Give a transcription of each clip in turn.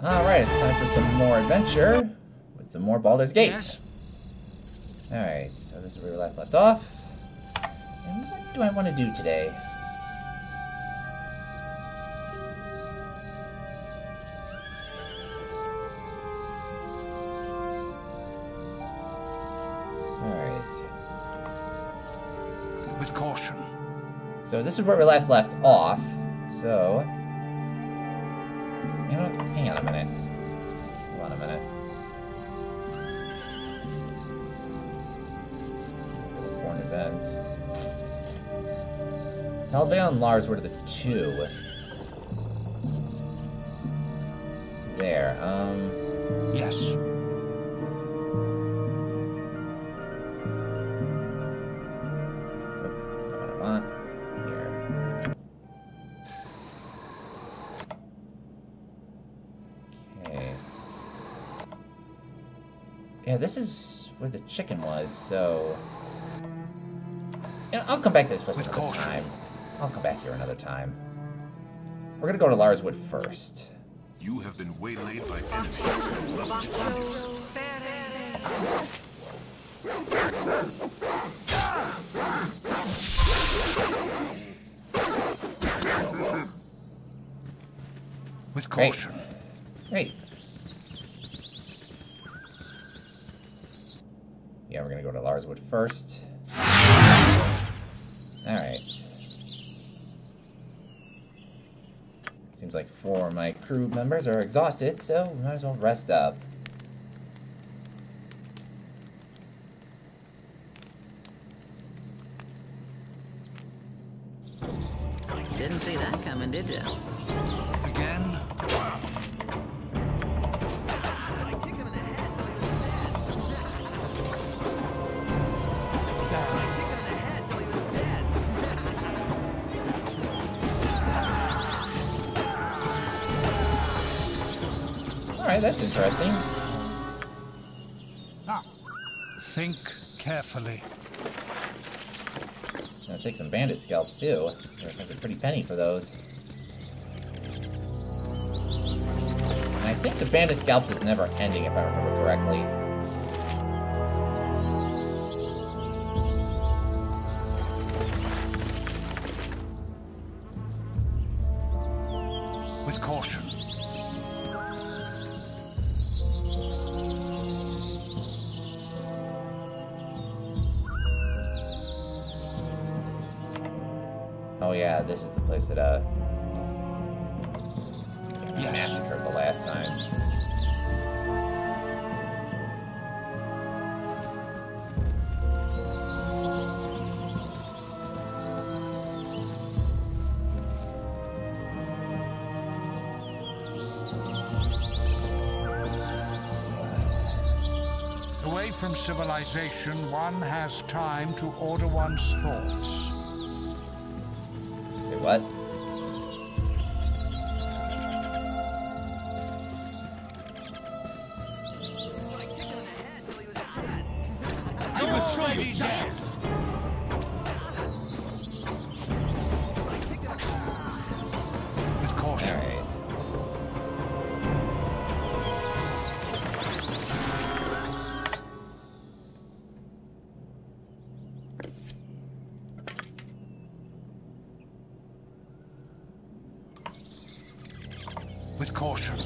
Alright, it's time for some more adventure with some more Baldur's Gate. Yes. Alright, so this is where we last left off. And what do I want to do today? Alright. With caution. So this is where we last left off. So, you know what? Hang on a minute. Hold on a minute. Important events. Helvea and Lars were the two. There. Yes. Yeah, this is where the chicken was, so... Yeah, I'll come back to this place another time. I'll come back here another time. We're gonna go to Larswood first. You have been waylaid by enemies. With caution. Great. Yeah, we're gonna go to Larswood first. Alright. Seems like 4 of my crew members are exhausted, so we might as well rest up. Didn't see that coming, did you? Again? Alright, that's interesting. Now, think carefully. Gonna take some bandit scalps too. There's like a pretty penny for those. And I think the bandit scalps is never ending, if I remember correctly. With caution. Oh yeah, this is the place that Yes. massacred the last time. Away from civilization, one has time to order one's thoughts. Say what? You will surely dance. With caution. Alright. With caution.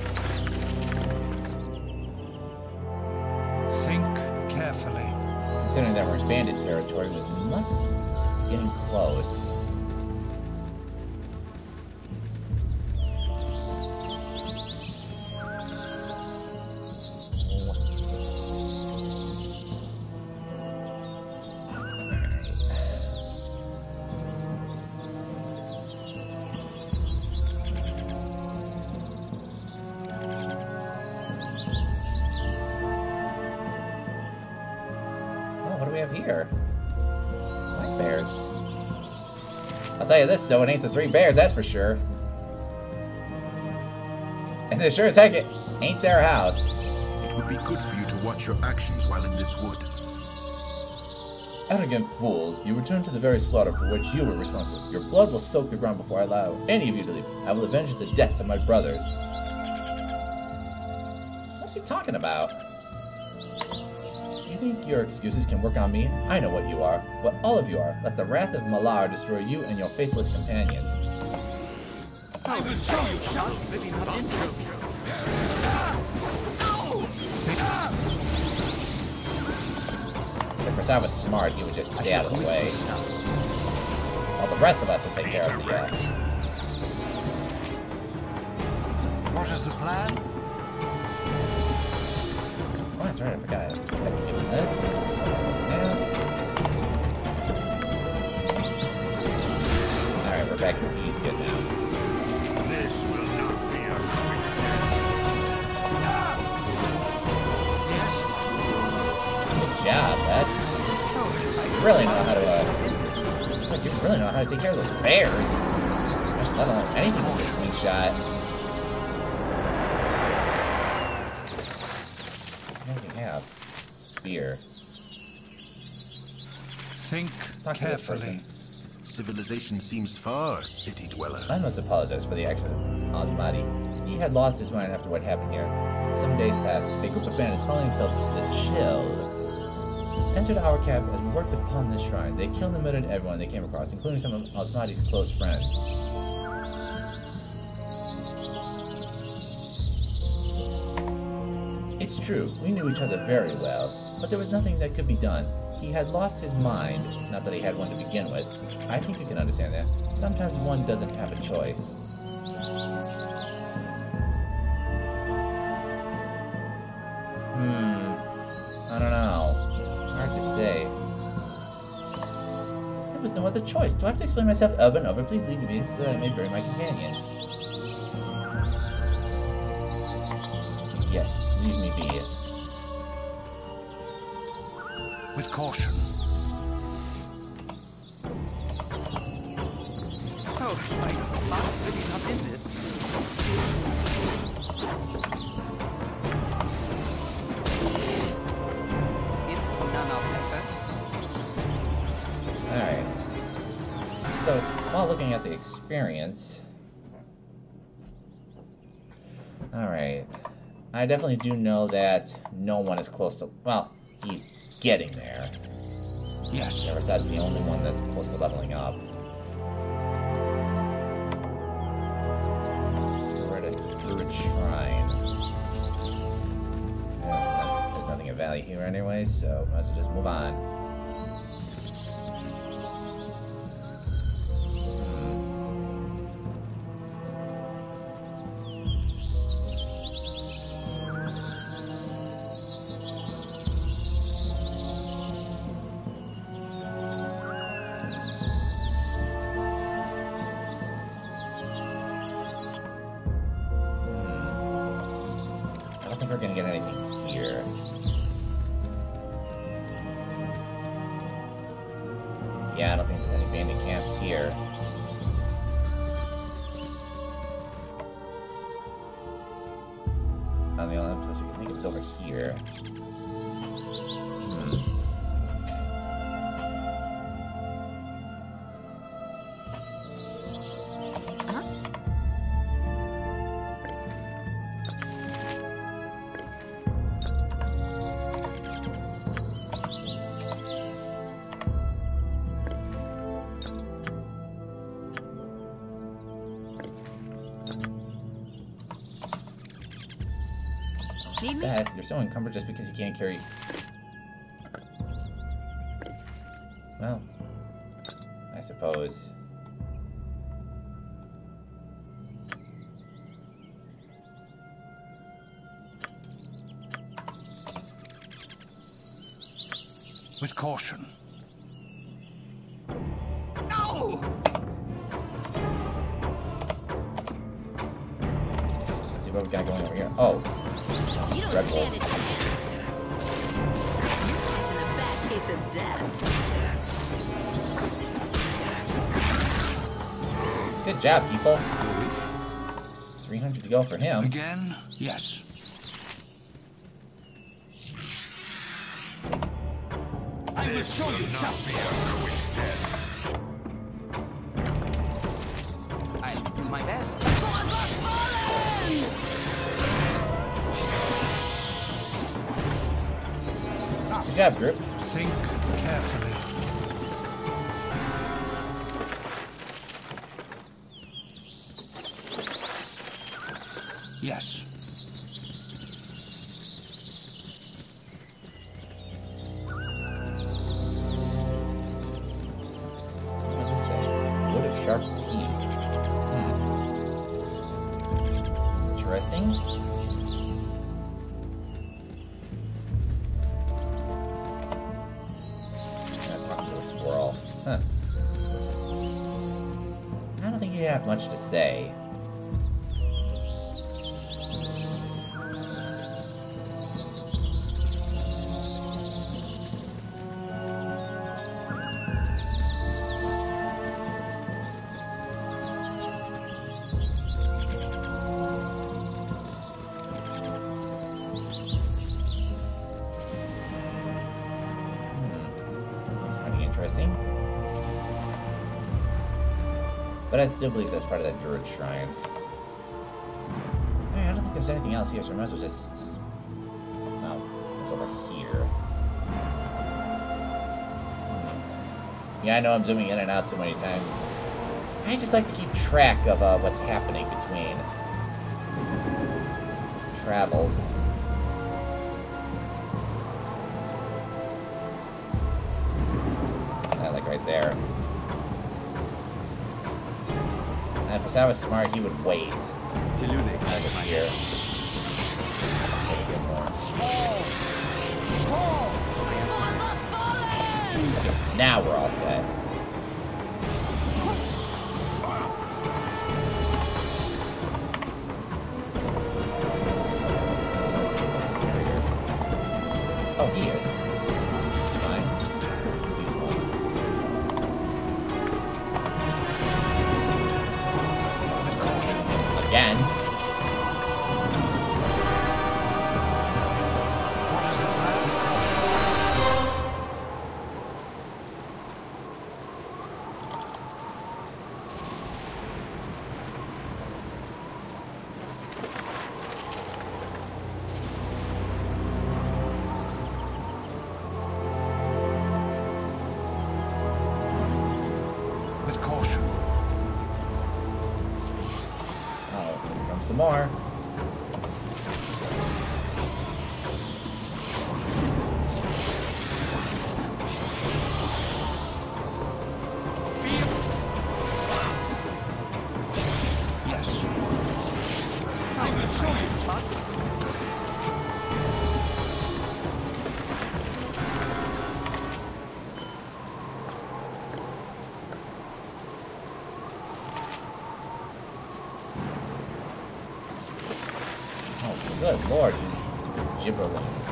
Think carefully. Considering that we're in bandit territory, we must be getting close. What do we have here? Black bears. I'll tell you this, so it ain't the 3 bears, that's for sure. And it sure as heck it ain't their house. It would be good for you to watch your actions while in this wood. Arrogant fools, you return to the very slaughter for which you were responsible. Your blood will soak the ground before I allow any of you to leave. I will avenge the deaths of my brothers. you talking about? You think your excuses can work on me? I know what you are. What all of you are. Let the wrath of Malar destroy you and your faithless companions. I will show you just maybe not intro. If Prasad was smart, he would just stay out of the way. While the rest of us will take care of the What is the plan? Oh, that's right, I forgot. I can give him this. And... Alright, we're back. He's good now. This will not be a quick death. Yes? Good job, Beth. You really know how to, you really know how to take care of those bears. Let alone anything with a slingshot. What do we have? Spear. Think Let's talk to this carefully. person. Civilization seems far, city dweller. I must apologize for the action of Asmati. He had lost his mind after what happened here. Some days passed, a group of bandits calling themselves the Chill entered our camp as we worked upon this shrine. They killed and murdered everyone they came across, including some of Asmati's close friends. It's true, we knew each other very well, but there was nothing that could be done. He had lost his mind, not that he had one to begin with. I think you can understand that. Sometimes one doesn't have a choice. I don't know. Hard to say. There was no other choice. Do I have to explain myself over and over? Please leave me so that I may bury my companion. Yes, leave me be. With caution. Oh, my last really not in this. Alright. So, while looking at the experience... Alright. I definitely do know that no one is close to... Well, he's getting there. Yes. Besides the only one that's close to leveling up. So we're at a Druid Shrine. There's nothing of value here anyway, so might as well just move on. I don't think we're gonna get anything here. Yeah, I don't think there's any bandit camps here. On the only place we can think of is over here. Need me? Beth, you're so encumbered just because you can't carry... Well, I suppose. With caution. No! Let's see what we got going over here. Oh, You don't Red stand a Wolves. chance. You're catching a bad case of death. Good job, people. 300 to go for him. Again? Yes. I will show you justice. I'll do my best. job, group. Think carefully. Yes. What does it say? Wood of sharp teeth. Interesting. Talking to a squirrel. Huh. I don't think you have much to say. Interesting. But I still believe that's part of that Druid Shrine. I don't think there's anything else here, so I might as well just... Oh, it's over here. Yeah, I know I'm zooming in and out so many times. I just like to keep track of what's happening between travels. Right there. And if I was smart, he would wait. Over here. Get more. Now we're all set. Oh, he is. Again. With caution. Some more. Yes. I will show you, Tut. Good lord, you stupid gibberlings.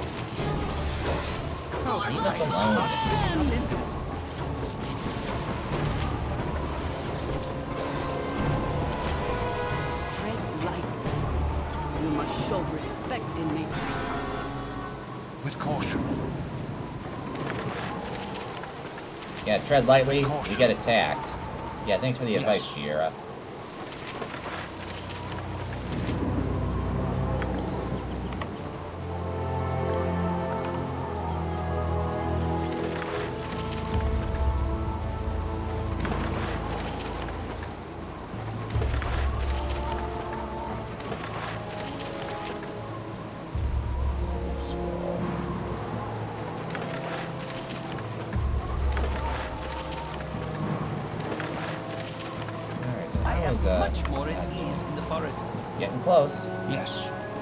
Leave us alone. Tread lightly. You must show respect in nature. With caution. Yeah, tread lightly, you get attacked. Yeah, thanks for the advice, Shiera. Much more at ease in the forest. Getting close. Yes.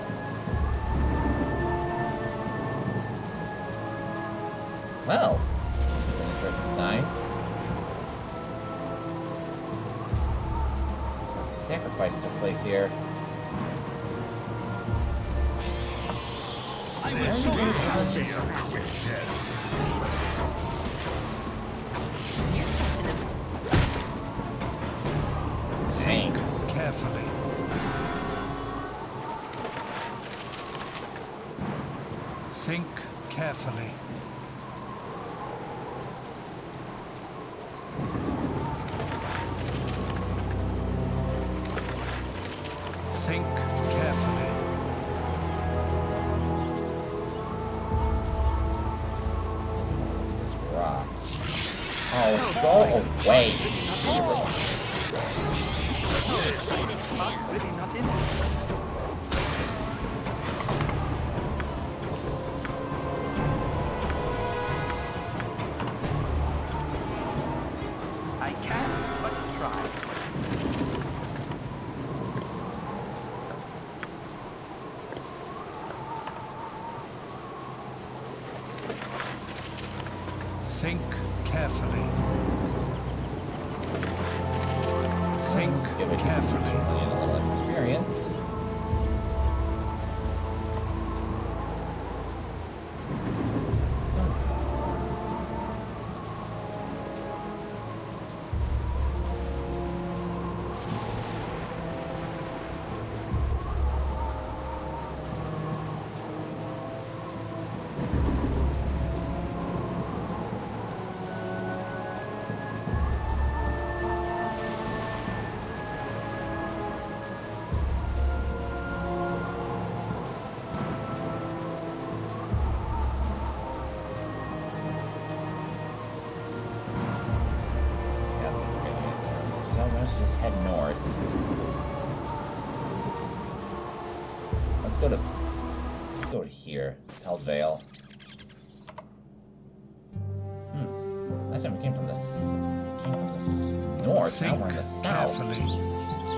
Well, this is an interesting sign. A sacrifice took place here. I will show you, Tut. You're catching him. Think carefully. Think carefully. Think carefully. Oh, go away. Stand a chance. Really not interested. I can, but try. Think carefully. Think Let's give it carefully. a little experience. So let's just head north. Let's go to here. Vale. Last time we came from the north. Now Think we're in the south. carefully.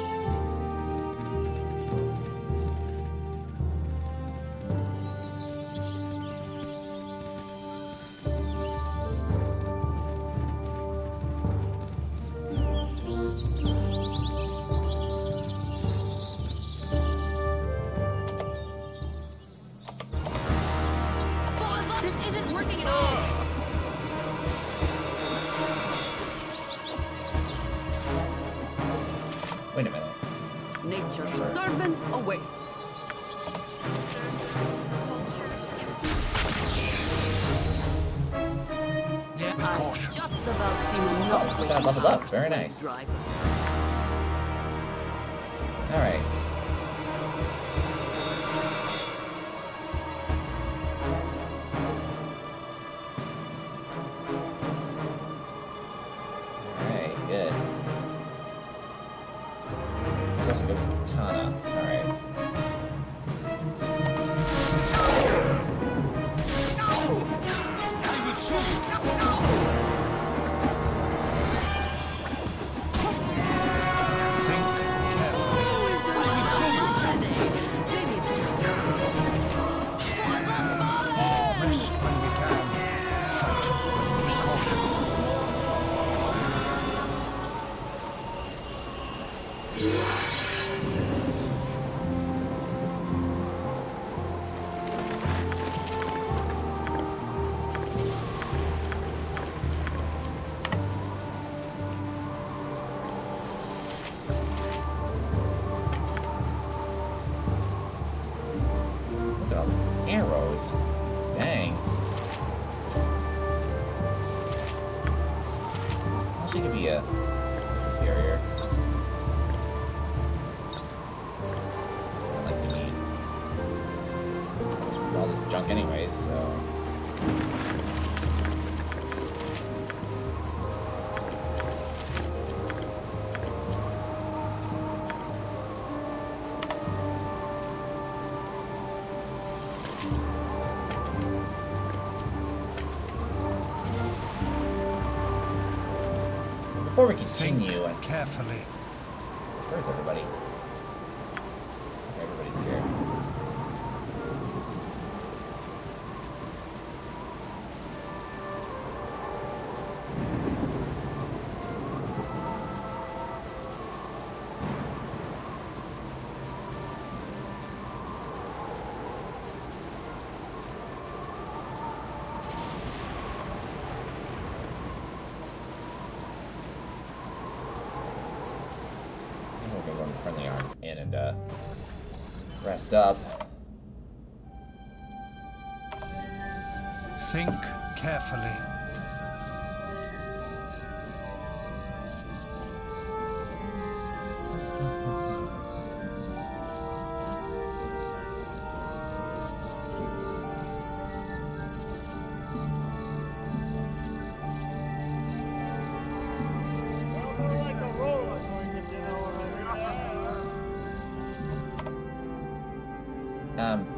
This isn't working at all. Wait a minute. Nature's servant awaits. With I caution. just about seen Oh, enough we got leveled up. Very nice. drive. Alright. Alright, good. There's also a good katana. Alright. I will show you. Think carefully. Today, maybe it's time. Rest when we can. Fight with caution. Look at all these arrows. Dang. Actually, could be a carrier. I like to need all this junk anyways, so. Before we continue, Think carefully. where's everybody? Okay, everybody's here. We're going to friendly arm in and rest up. Think carefully.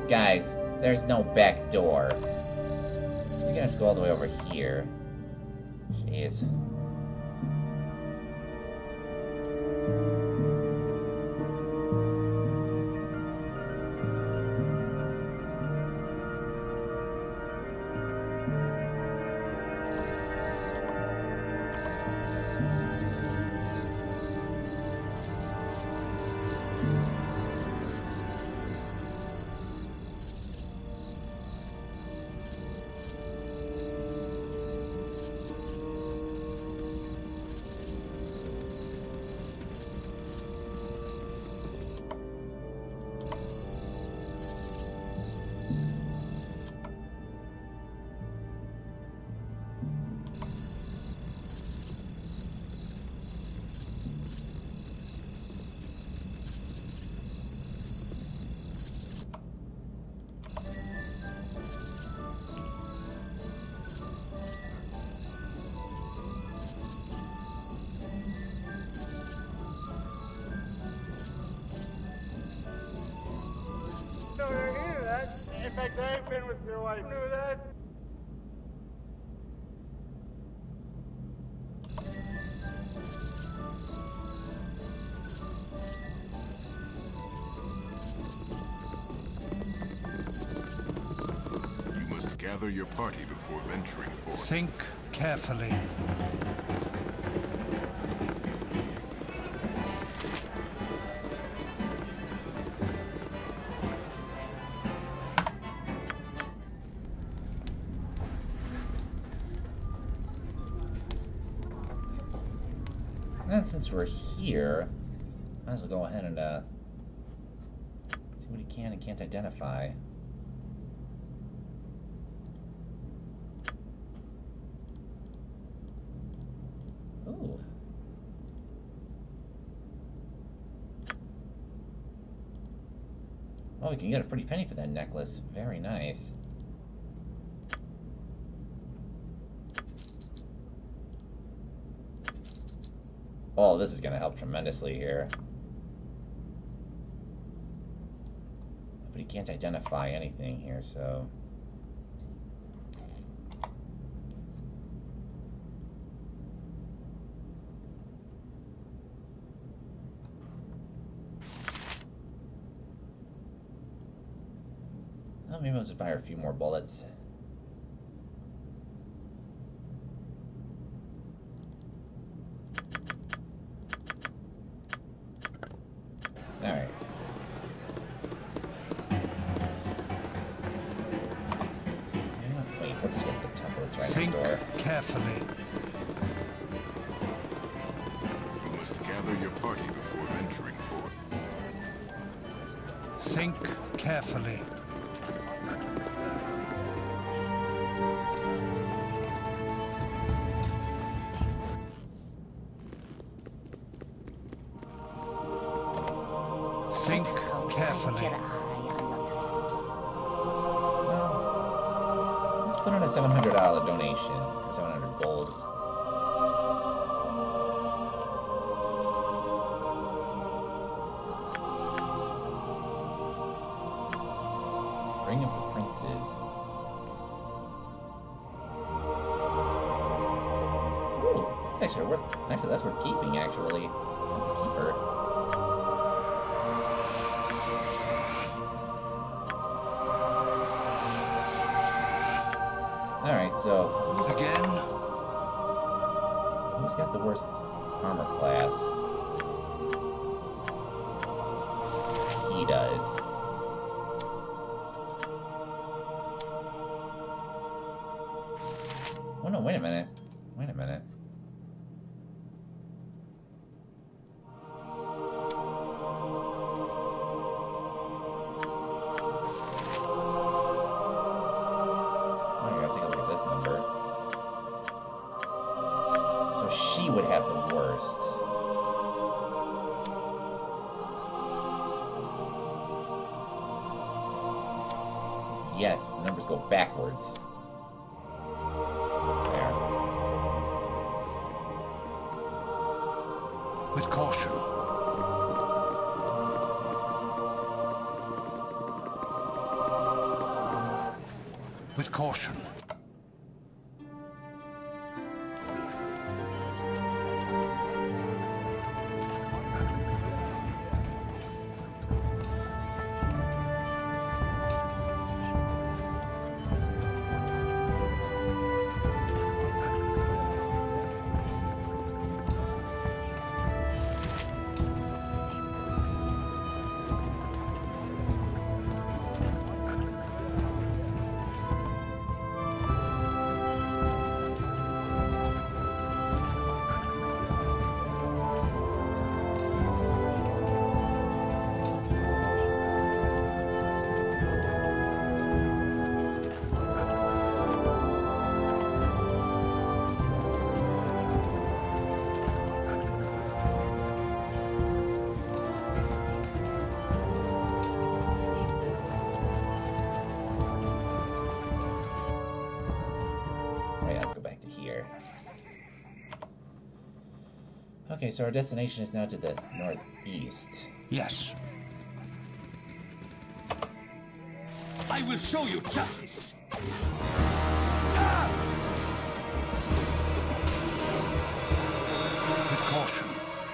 Guys, there's no back door. We're gonna have to go all the way over here. Jeez. In fact, I've been with your wife. Knew that? You must gather your party before venturing forth. Think carefully. And since we're here, might as well go ahead and see what he can and can't identify. Ooh. Oh, we can get a pretty penny for that necklace. Very nice. Oh, this is going to help tremendously here. But he can't identify anything here, so... Well, maybe I'll just buy her a few more bullets. Alright. Wait, what's this with the temple that's right Think next door? carefully. You must gather your party before venturing forth. Think carefully. Think carefully. Well, let's put in a $700 donation, or 700 gold. Ring of the Princes. Ooh, that's actually worth. Actually, that's worth keeping. Actually, that's a keeper. All right, so Again? who's got the worst armor class? He does. Oh no, wait a minute. Wait a minute. Oh, you gotta take a look at this number. So she would have the worst. Yes, the numbers go backwards. There. With caution. With caution. Okay, so our destination is now to the northeast. Yes. I will show you justice. With caution.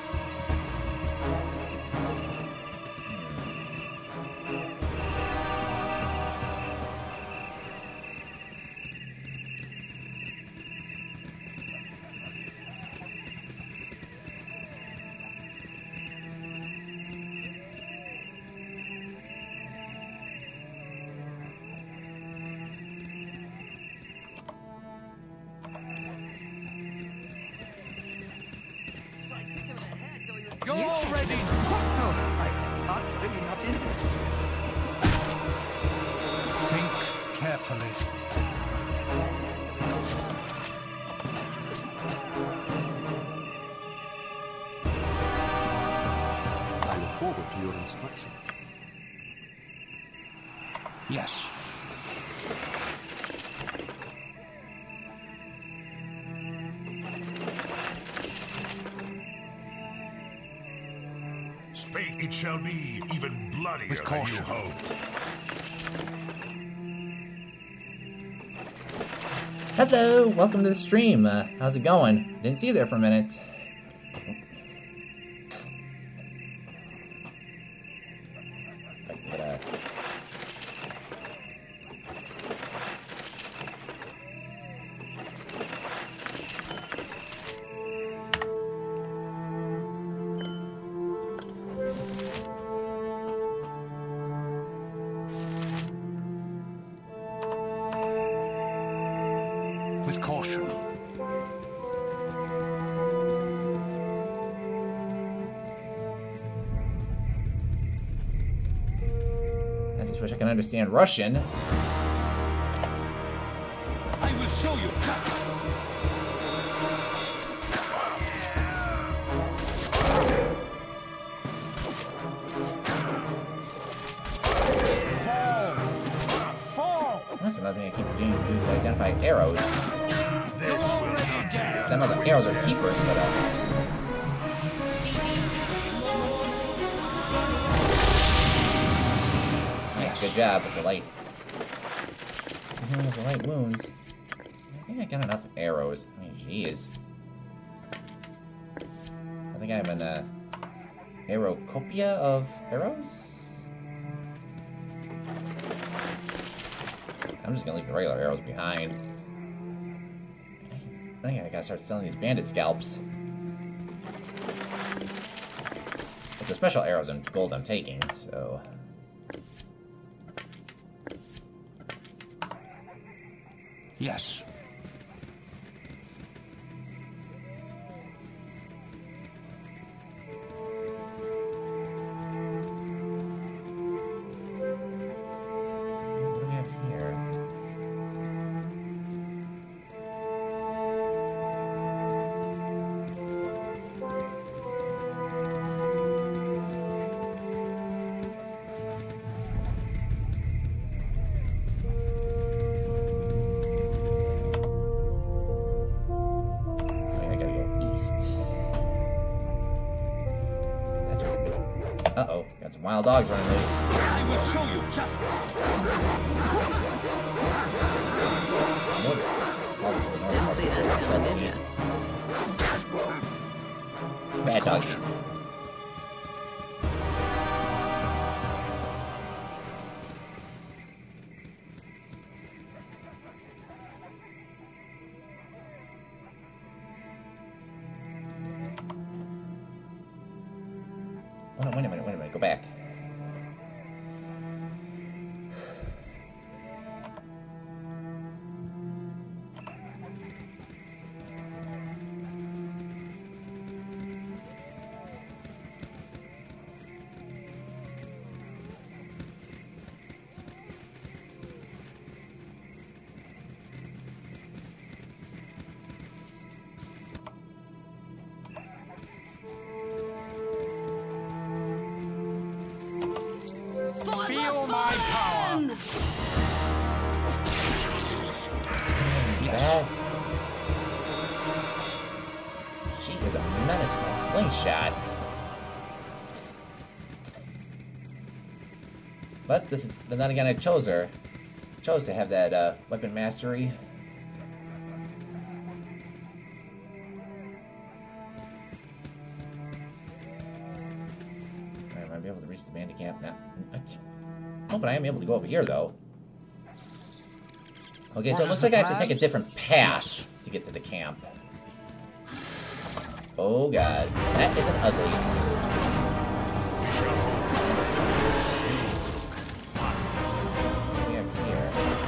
You're already... No, that's really not in this. Think carefully. I look forward to your instruction. Yes. Fate it shall be, even bloodier With than you caution. hoped. Hello, welcome to the stream. How's it going? Didn't see you there for a minute. With caution. I just wish I could understand Russian. I will show you justice. That's another thing I keep forgetting to do is to identify arrows. You're already dead. I know the arrows are keepers, but nice, good job with the light. With the light wounds. I think I got enough arrows. I mean, jeez. I think I'm an arrowcopia of arrows. I'm just gonna leave the regular arrows behind. I think I gotta start selling these bandit scalps. But the special arrows and gold I'm taking, so... Yes. What do we have here? I gotta go east. That's right. Uh-oh, got some wild dogs running loose. I will show you justice. to him, did ya? Bad doggies. Oh, no, wait a minute, go back. Feel my power. Yes. She is a menace with that slingshot. But then again, I chose her. Chose to have that weapon mastery. Alright, am I able to reach the bandit camp now? Oh, but I am able to go over here, though. Okay, so it looks like I have to take a different path to get to the camp. Oh, God. That isn't ugly. What do we have here?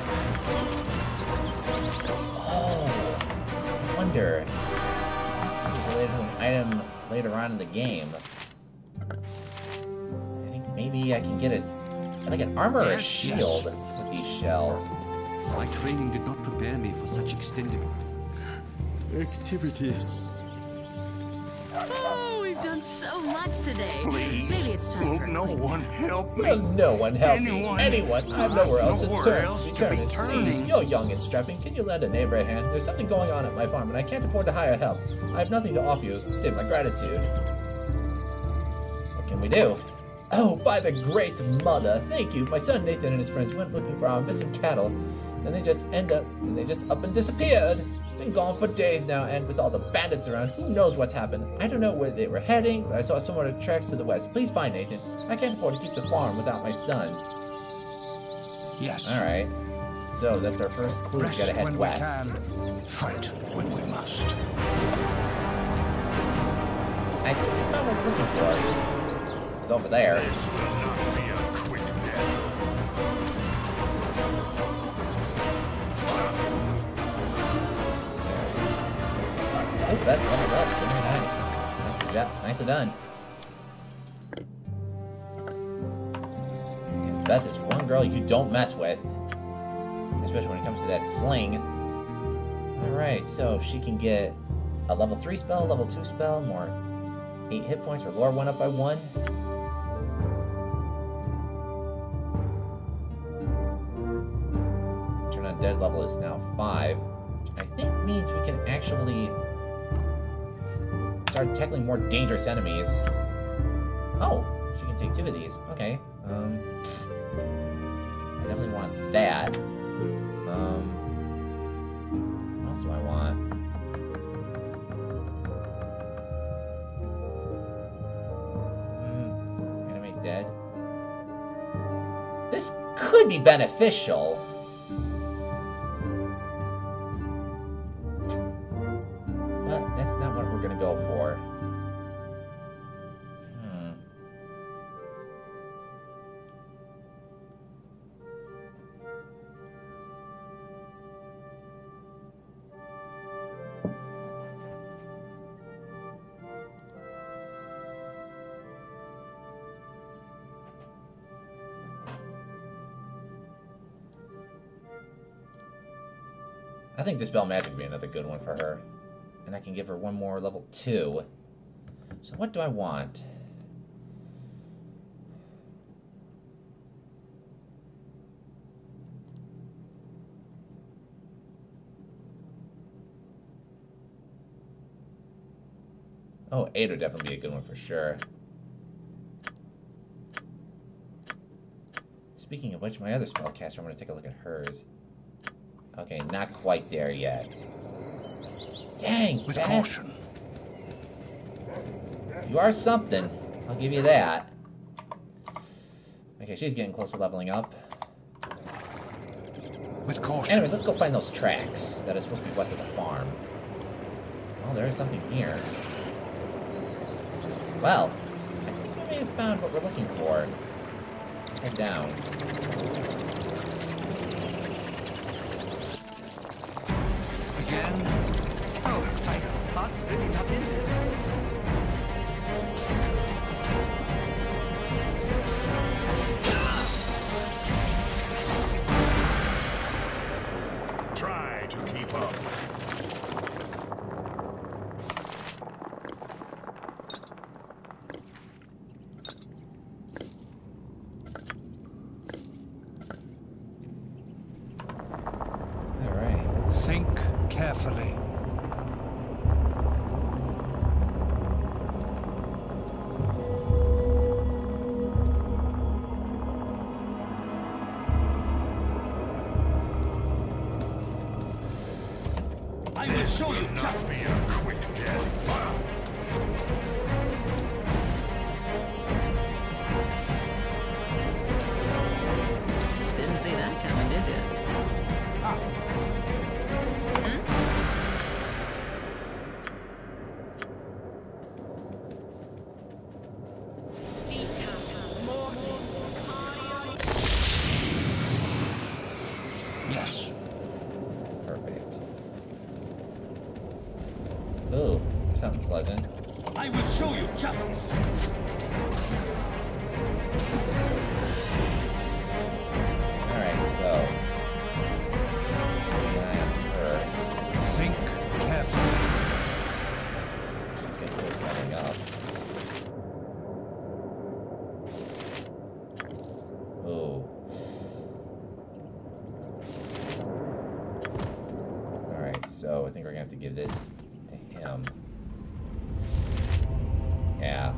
Oh, I wonder. This is related to an item later on in the game. I think maybe I can get like an armor or a shield with these shells. My training did not prepare me for such extended activity. Oh, we've done so much today. Please. Maybe it's time for a no quick one nap. help me. Will no one help Anyone. me? Anyone? I have nowhere else to Nowhere turn. else to Return be it. turning. Please, you're young and strapping. Can you lend a neighbor a hand? There's something going on at my farm, and I can't afford to hire help. I have nothing to offer you, save my gratitude. What can we do? Oh, by the great mother! Thank you. My son Nathan and his friends went looking for our missing cattle, and they just up and disappeared. Been gone for days now, and with all the bandits around, who knows what's happened? I don't know where they were heading, but I saw some of the tracks to the west. Please find Nathan. I can't afford to keep the farm without my son. Yes. All right. So that's our first clue. We Rest gotta head when west. we can. Fight when we must. I think we found what we're looking for. It's over there. This will not be a quick death. Oh, that leveled up. Very nice. Nicely done. Beth is one girl you don't mess with. Especially when it comes to that sling. Alright, so she can get a level 3 spell, level 2 spell, more 8 hit points. Her lore went up by 1. Turn on dead level is now 5. Which I think means we can actually start tackling more dangerous enemies. Oh, she can take 2 of these. Okay. I definitely want that. What else do I want? Animate dead. This could be beneficial. But that's not what we're gonna go for. I think Dispel Magic would be another good one for her. And I can give her one more level 2. So what do I want? Oh, 8 would definitely be a good one for sure. Speaking of which, my other spellcaster, I'm going to take a look at hers. Okay, not quite there yet. Dang, With Beth. caution. You are something. I'll give you that. Okay, she's getting close to leveling up. With caution. Anyways, let's go find those tracks that are supposed to be west of the farm. Oh, there is something here. Well, I think we may have found what we're looking for. Let's head down. Again. Oh, my heart's really not in this. Try to keep up. Alright. Think carefully. I will show you Not justice. be a quick death. Didn't see that coming, did you? Yes. Perfect. Ooh, something pleasant. I will show you justice. Alright, so. Keep an eye on her. Think carefully. She's getting close to leveling up. Ooh. Alright, so I think we're gonna have to give this to him. Yeah.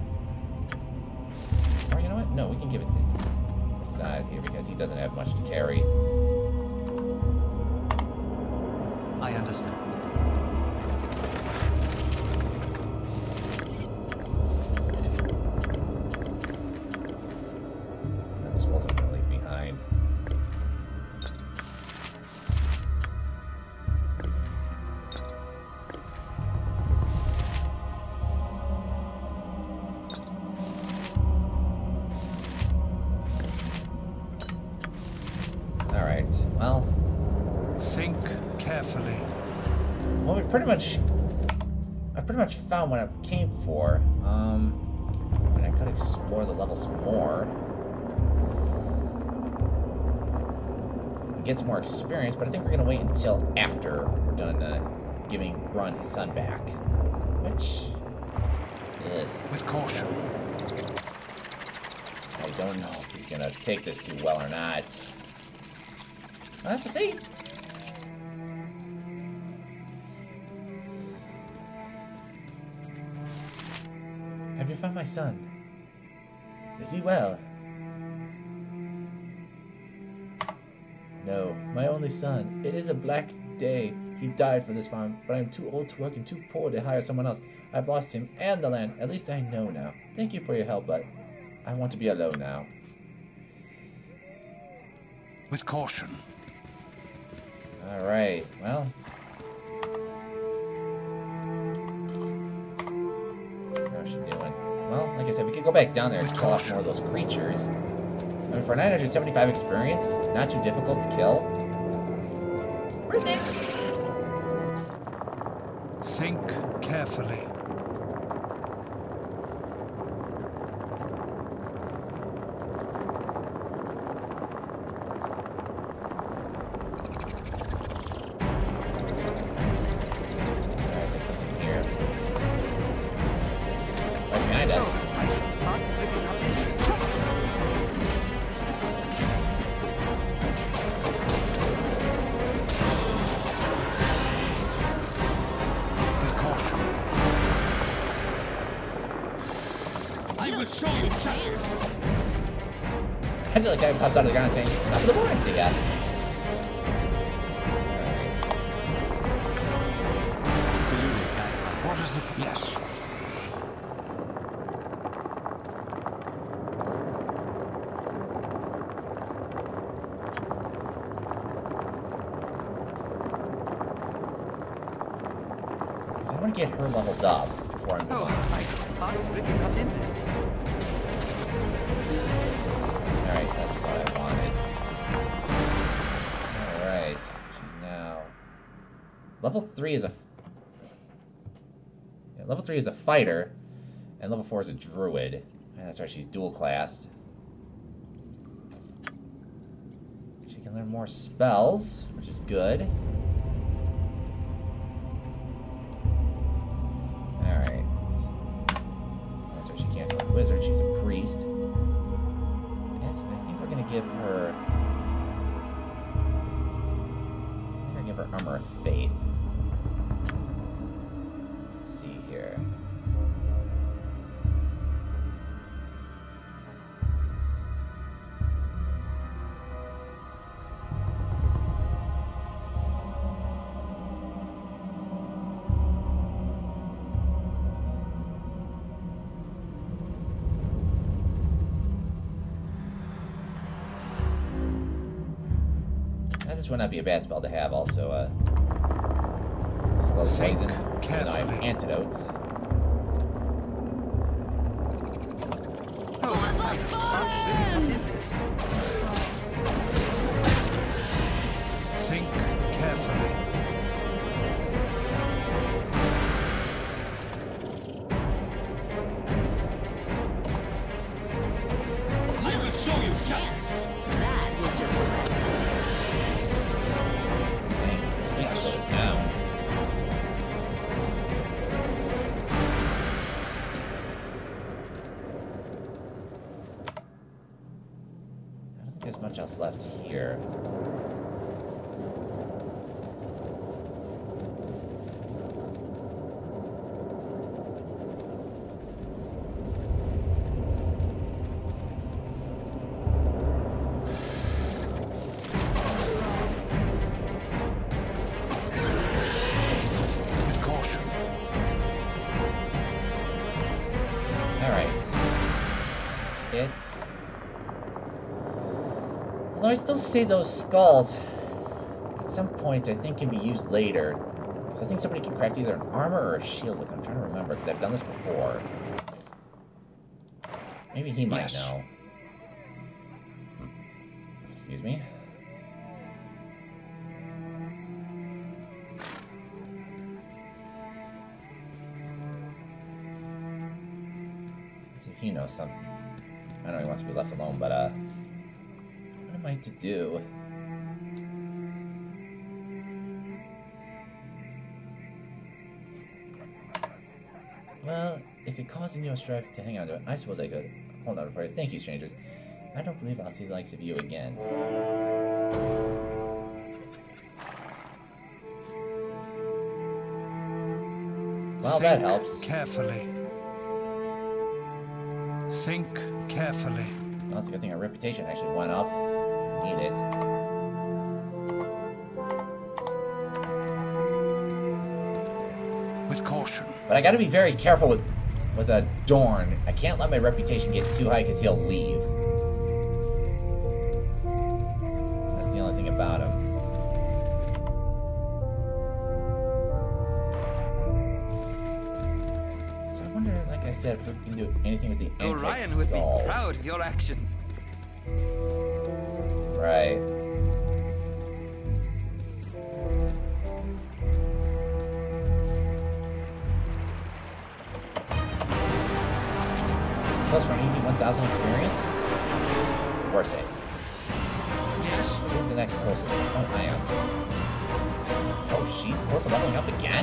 Or you know what? No, we can give it to the side here because he doesn't have much to carry. I understand. This wasn't gonna leave behind. Alright, well, Think carefully. I pretty much found what I came for. And I could explore the level some more. Get some more experience, but I think we're gonna wait until after we're done giving Brun his son back. Which, With caution. I don't know if he's gonna take this too well or not. I'll have to see. Have you found my son? Is he well? No, my only son. It is a black day. He died for this farm, but I am too old to work and too poor to hire someone else. I've lost him and the land. At least I know now. Thank you for your help, but I want to be alone now. With caution. Alright, well. How's she doing? Well, like I said, we could go back down there and kill off more of those creatures. I mean, for 975 experience, not too difficult to kill. Worth it! Think carefully. Alright, there's something here. Right behind us. My heart's really not in this. With caution. I will show you justice. I feel like guy pops out of the ground saying, "Not for the boring to ya." To you What is the... Yes. Because I want to get her leveled up before I move on. Heart's written up in this. Alright, that's what I wanted. Alright, she's now... Level 3 is a... Yeah, level 3 is a fighter, and level 4 is a druid. And that's right, she's dual-classed. She can learn more spells, which is good. Alright. That's right, she can't be a wizard, she's a priest. Yes, and I think we're gonna give her... I'm gonna give her Armor of Faith. Let's see here. This would not be a bad spell to have, also, slow poison, even though I have antidotes. Heart's written up in this. Think carefully. I will show you justice. That was just practice. Yes. Go to town. I don't think there's much else left here. With caution. Alright. Although I still say those skulls, at some point, I think can be used later. Because I think somebody can craft either an armor or a shield with them. I'm trying to remember, because I've done this before. Maybe he might know. Excuse me. Let's see if he knows something. I know he wants to be left alone, but, what am I to do? Well, if it causing you a strife to hang on to it, I suppose I could hold on for you. Thank you, strangers. I don't believe I'll see the likes of you again. Well, that helps. Carefully. Think carefully. Well, it's a good thing our reputation actually went up. Need it. With caution. But I gotta be very careful with a Dorn. I can't let my reputation get too high because he'll leave. That's the only thing about him. So I wonder, like I said, if we can do anything with the Orion would be skull. proud of your actions. Right. Plus for an easy 1,000 experience? Worth it. Yes. Who's the next closest? Oh, I am. Oh, she's close to leveling up again?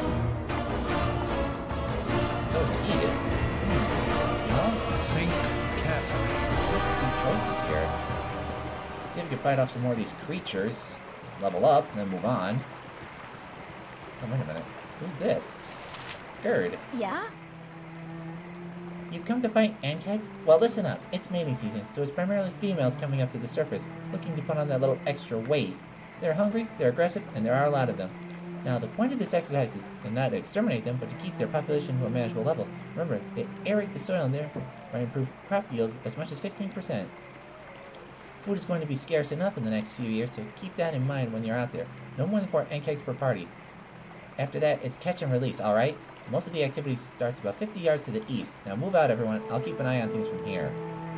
So is he. Well, Think carefully. good choices here. See if we can fight off some more of these creatures, level up, and then move on. Oh, wait a minute. Who's this? Gerd. Yeah? You've come to fight Ankegs? Well, listen up. It's mating season, so it's primarily females coming up to the surface, looking to put on that little extra weight. They're hungry, they're aggressive, and there are a lot of them. Now, the point of this exercise is to not exterminate them, but to keep their population to a manageable level. Remember, they aerate the soil and therefore improve crop yields as much as 15%. Food is going to be scarce enough in the next few years, so keep that in mind when you're out there. No more than 4 eggs per party. After that, it's catch and release, alright? Most of the activity starts about 50 yards to the east. Now move out, everyone. I'll keep an eye on things from here.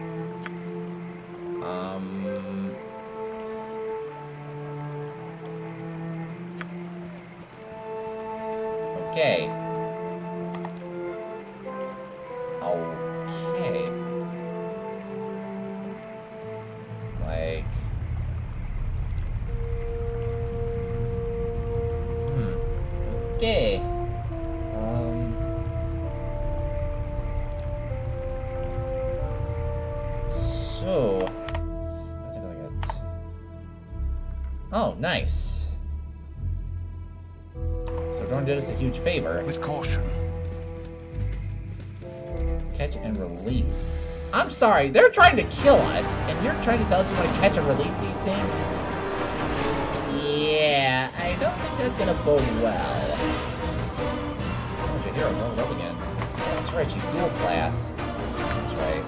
Okay. Okay. Like... Okay. So... Let's take a look at... Oh, nice. So Dorn did us a huge favor. With caution. Catch and release. I'm sorry, they're trying to kill us, and you're trying to tell us you want to catch and release these things? Yeah, I don't think that's gonna bode well. Oh, your hero leveled up again. That's right, she's dual class. That's right.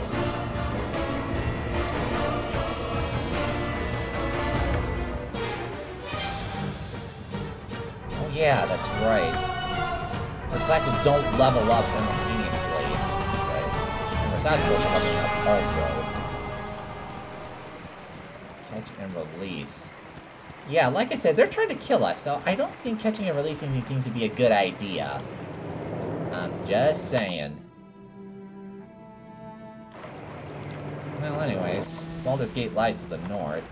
Oh yeah, that's right. Her classes don't level up simultaneously. That's right. And Rasazko's leveling up also. Catch and release. Yeah, like I said, they're trying to kill us, so I don't think catching and releasing these things would be a good idea. I'm just saying. Well, anyways, Baldur's Gate lies to the north.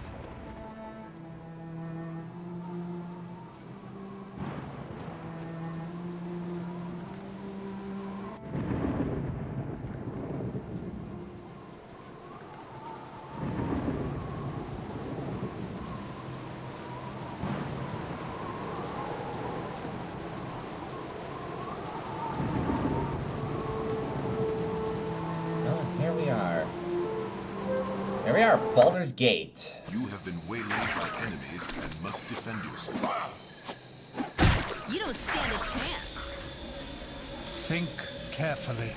Here we are, Baldur's Gate. You have been waylaid by enemies and must defend yourself. You don't stand a chance. Think carefully.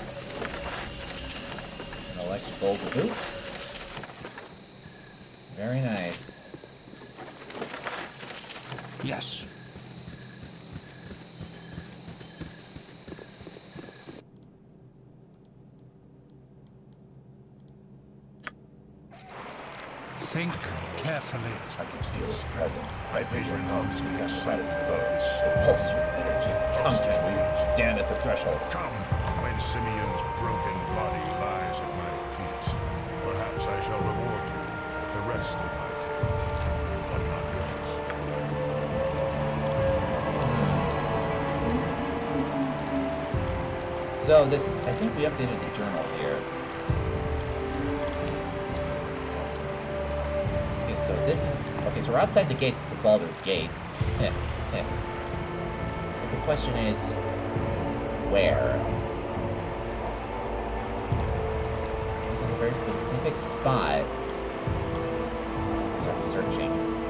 An electrical boot. Very nice. Yes. Think carefully. I can feel his presence. My vision comes to the side of soul. It pulses with energy. Come to me. Stand at the threshold. Come, when Simeon's broken body lies at my feet. Perhaps I shall reward you with the rest of my tale. But not yours. So this, I think we updated the journal here. So this is... Okay, so we're outside the gates to Baldur's Gate. But the question is... where? This is a very specific spot. To start searching.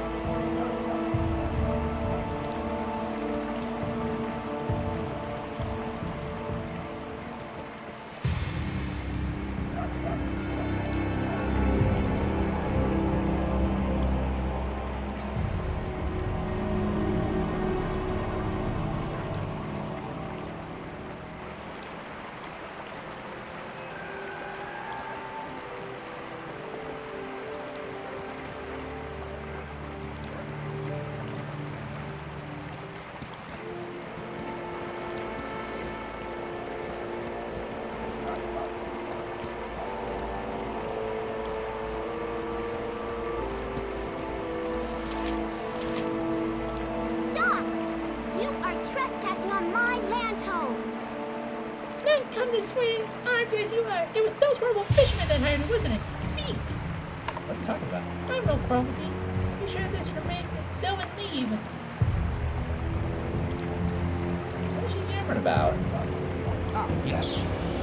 This way, armed as you are. It was those horrible fishermen that hired you, wasn't it? Speak! What are you talking about? I'm no quarrel with you. Be sure this remains and so and leave. What is she yammering about? Ah, yes.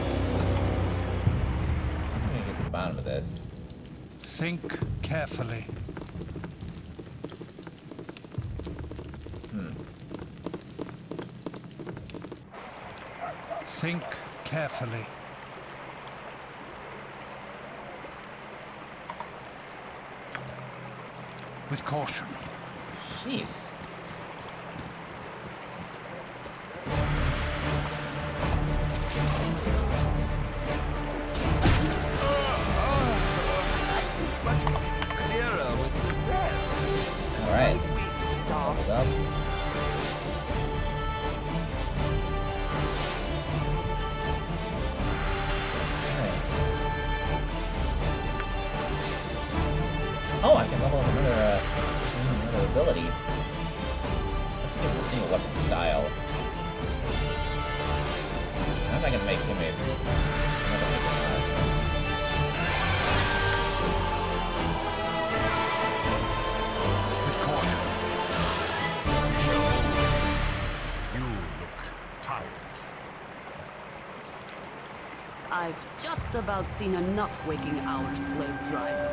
I'm gonna get to the bottom of this. Think carefully. Think carefully. With caution. Jeez. Clearer with this. Alright. Stop. Hold up. Oh, I can level up another ability. Let's see if we'll see a weapon style. I'm not gonna make him a... I'm not gonna make him With caution. You look tired. I've just about seen enough waking hours, slave driver.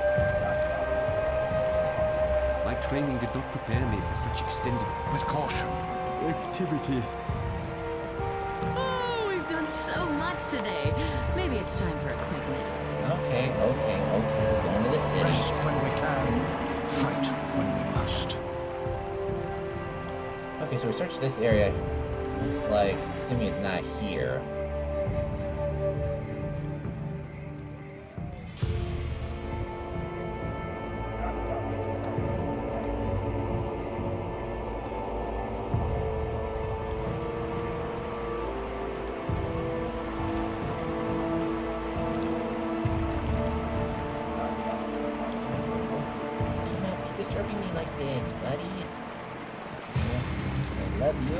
My training did not prepare me for such extended With caution. activity. Oh, we've done so much today. Maybe it's time for a quick nap. Okay. We're going to the city. Rest when we can. Fight when we must. Okay, so we searched this area. Looks like Simeon's not here. Disturbing me like this, buddy. I love you.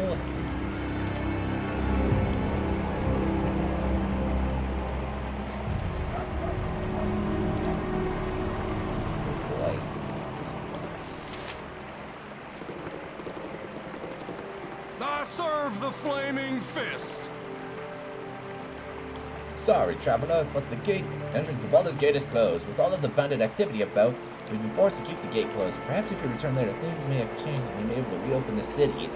Good boy. I serve the flaming fist. Sorry, traveler, but the entrance to Baldur's Gate is closed. With all of the bandit activity about, we've been forced to keep the gate closed. Perhaps if you return later, things may have changed and we may be able to reopen the city.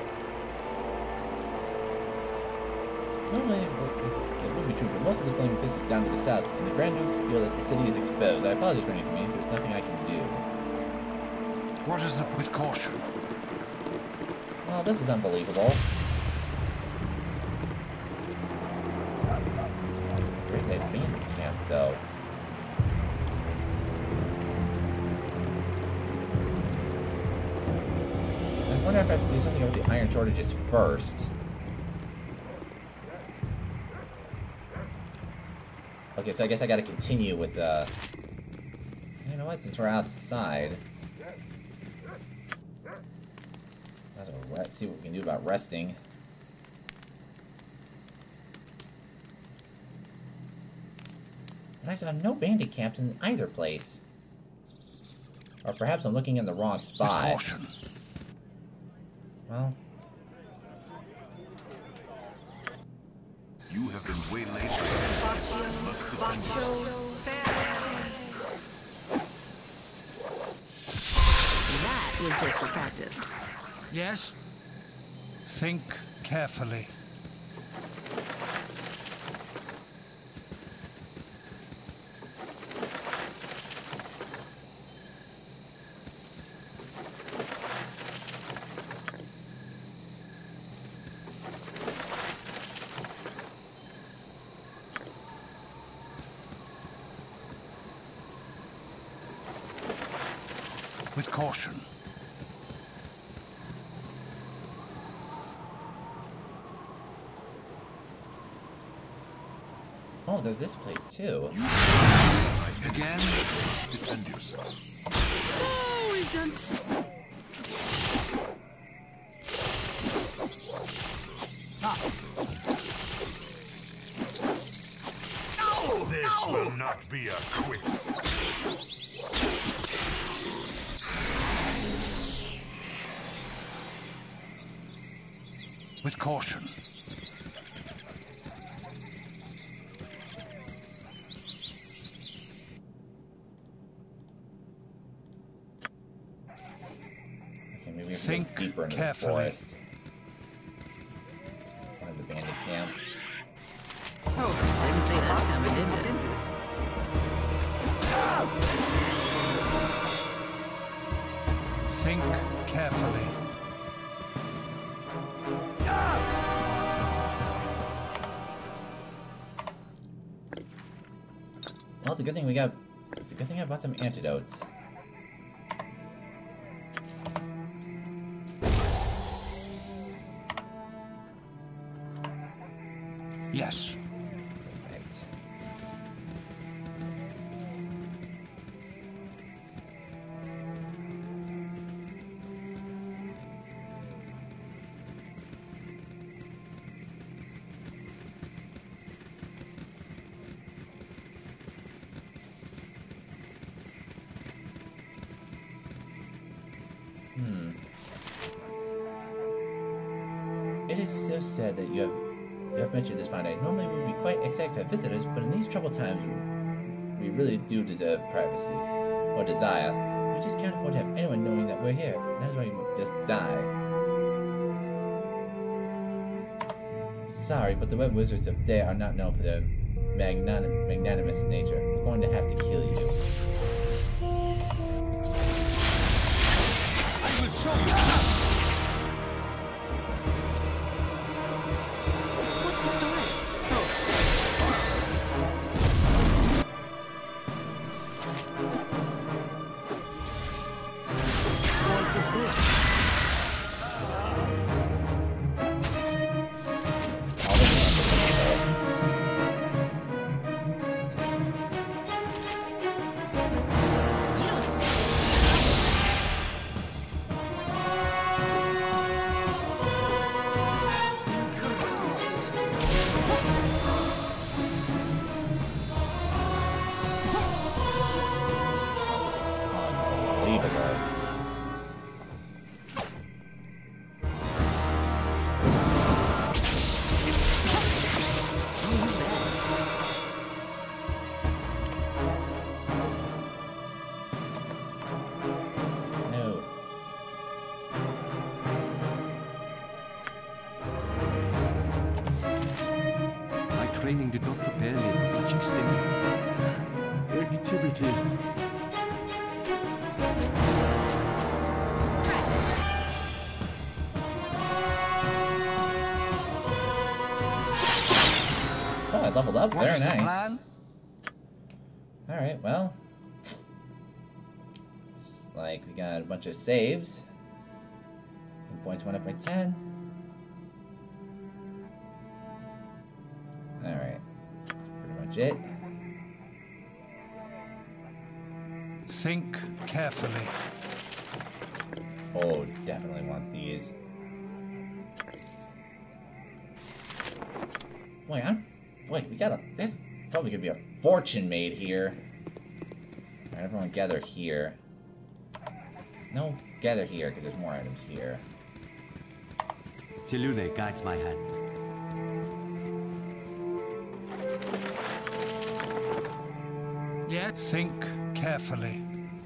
Normally, it would be true, but most of the Flaming Fist is down to the south, and the Grand Dukes feel that the city is exposed. I apologize for any inconvenience. There's nothing I can do. What is the... With caution. Well, this is unbelievable. Where's that bandit camp, though? So I wonder if I have to do something about the iron shortages first. Okay, so I guess I gotta continue with, you know what, since we're outside... Let's see what we can do about resting. And I saw no bandit camps in either place. Or perhaps I'm looking in the wrong spot. Caution. Well... You have been waylaid. That was just for practice. Yes? Think carefully. With caution. Oh, there's this place too. Again? Defend yourself. Oh, we've done so... This will not be a quick. With caution. Okay, maybe if we Think go deeper into carefully. the forest. One of the bandit camps. Didn't see that coming, did you? Think carefully. Well, it's a good thing it's a good thing I bought some antidotes. Yes. Right. It is so sad that you have mentioned this fine day. Normally we would be quite excited to have visitors, but in these troubled times we really do deserve privacy. Or desire. We just can't afford to have anyone knowing that we're here. That is why we just die. Sorry, but the web wizards of there are not known for their magnanimous nature. We're going to have to kill you. I will show you. Training did not prepare me for such extended activity. Oh, I leveled up. What Very is the nice. plan? Alright, well. It's like we got a bunch of saves. And points went up by 10. Alright. That's pretty much it. Think carefully. Oh, definitely want these. Wait, we got a... There's probably gonna be a fortune made here. Alright, everyone gather here. No, gather here, because there's more items here. Selune guides my hand. Yet think carefully.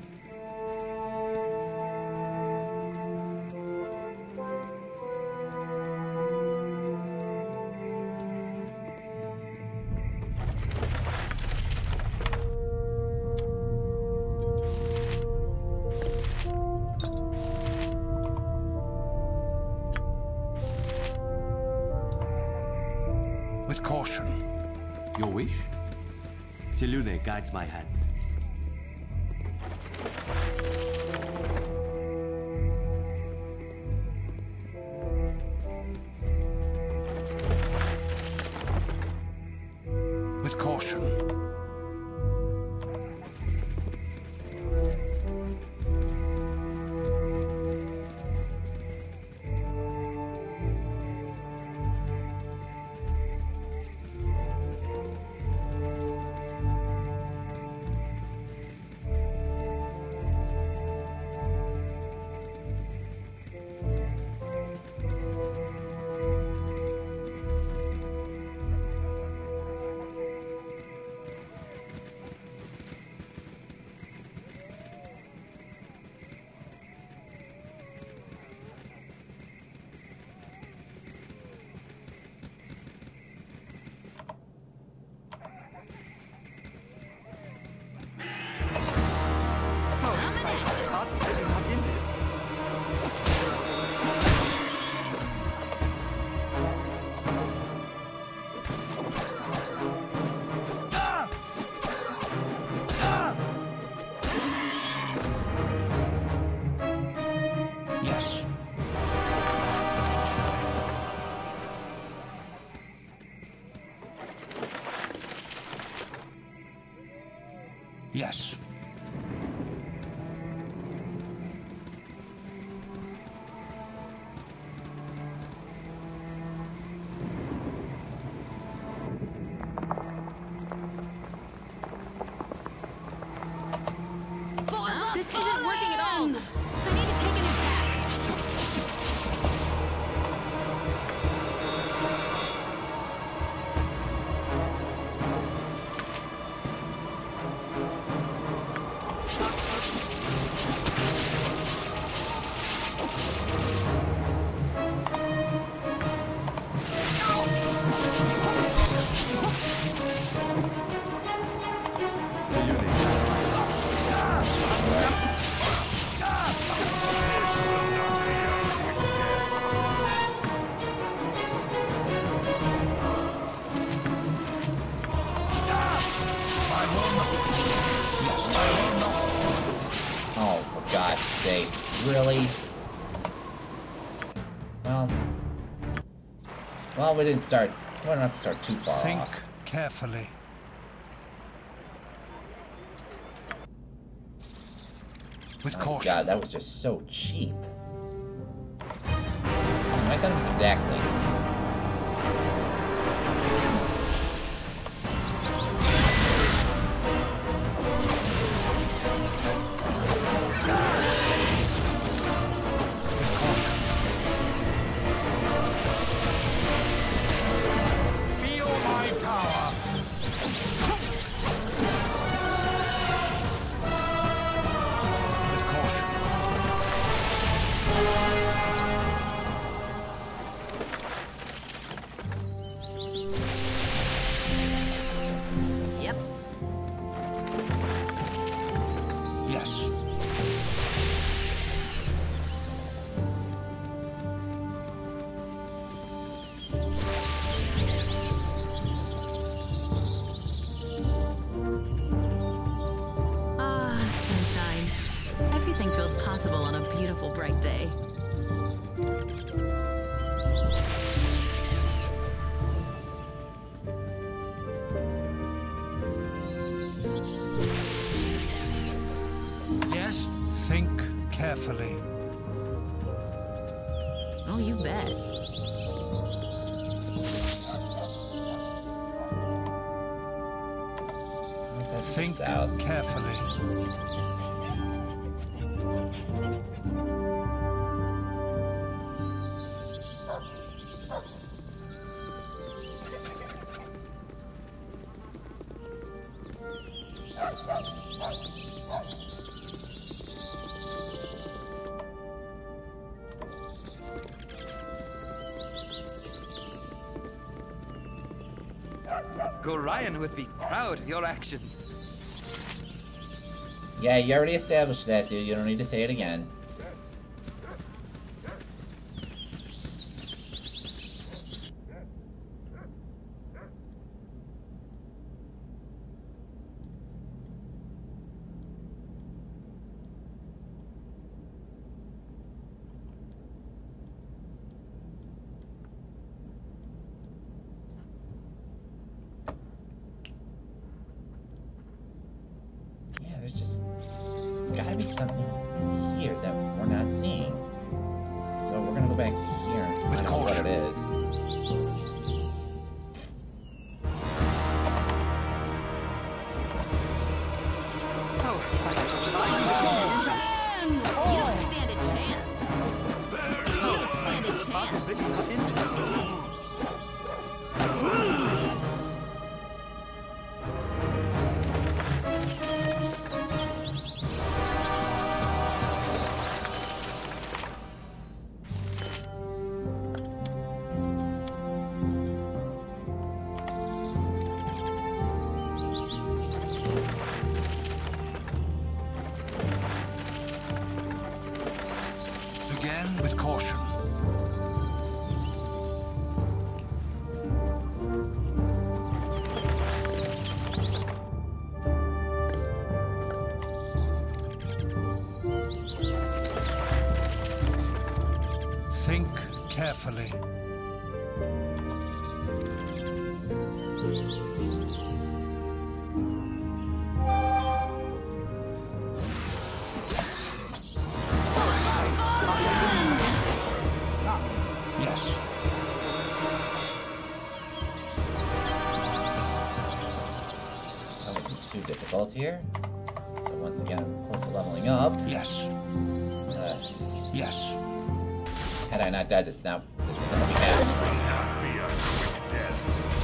With caution. Your wish? Selune guides my hand. With caution. Yes. This isn't working at all. I need to take an attack. Oh, for God's sake. Really? Well, we didn't start. We don't have to start too far Think off. carefully. With Oh caution. God, that was just so cheap. My son was exactly. Feel my power. With caution. Yep. Yes. Ah, sunshine. Everything feels possible on a beautiful, bright day. Yes. Think carefully. Oh, you bet. Let's have Think this out. carefully. Gorion would be proud of your actions. Yeah, you already established that, dude. You don't need to say it again. Yeah, there's just gotta be something here that we're not seeing. So we're gonna go back to here and find out what it is. You don't stand a chance. You don't stand a chance. Again with caution. Think carefully. difficult here. So once again, I'm close to leveling up. Yes. Yes. Had I not died this now, this would not be bad. Not be a quick death.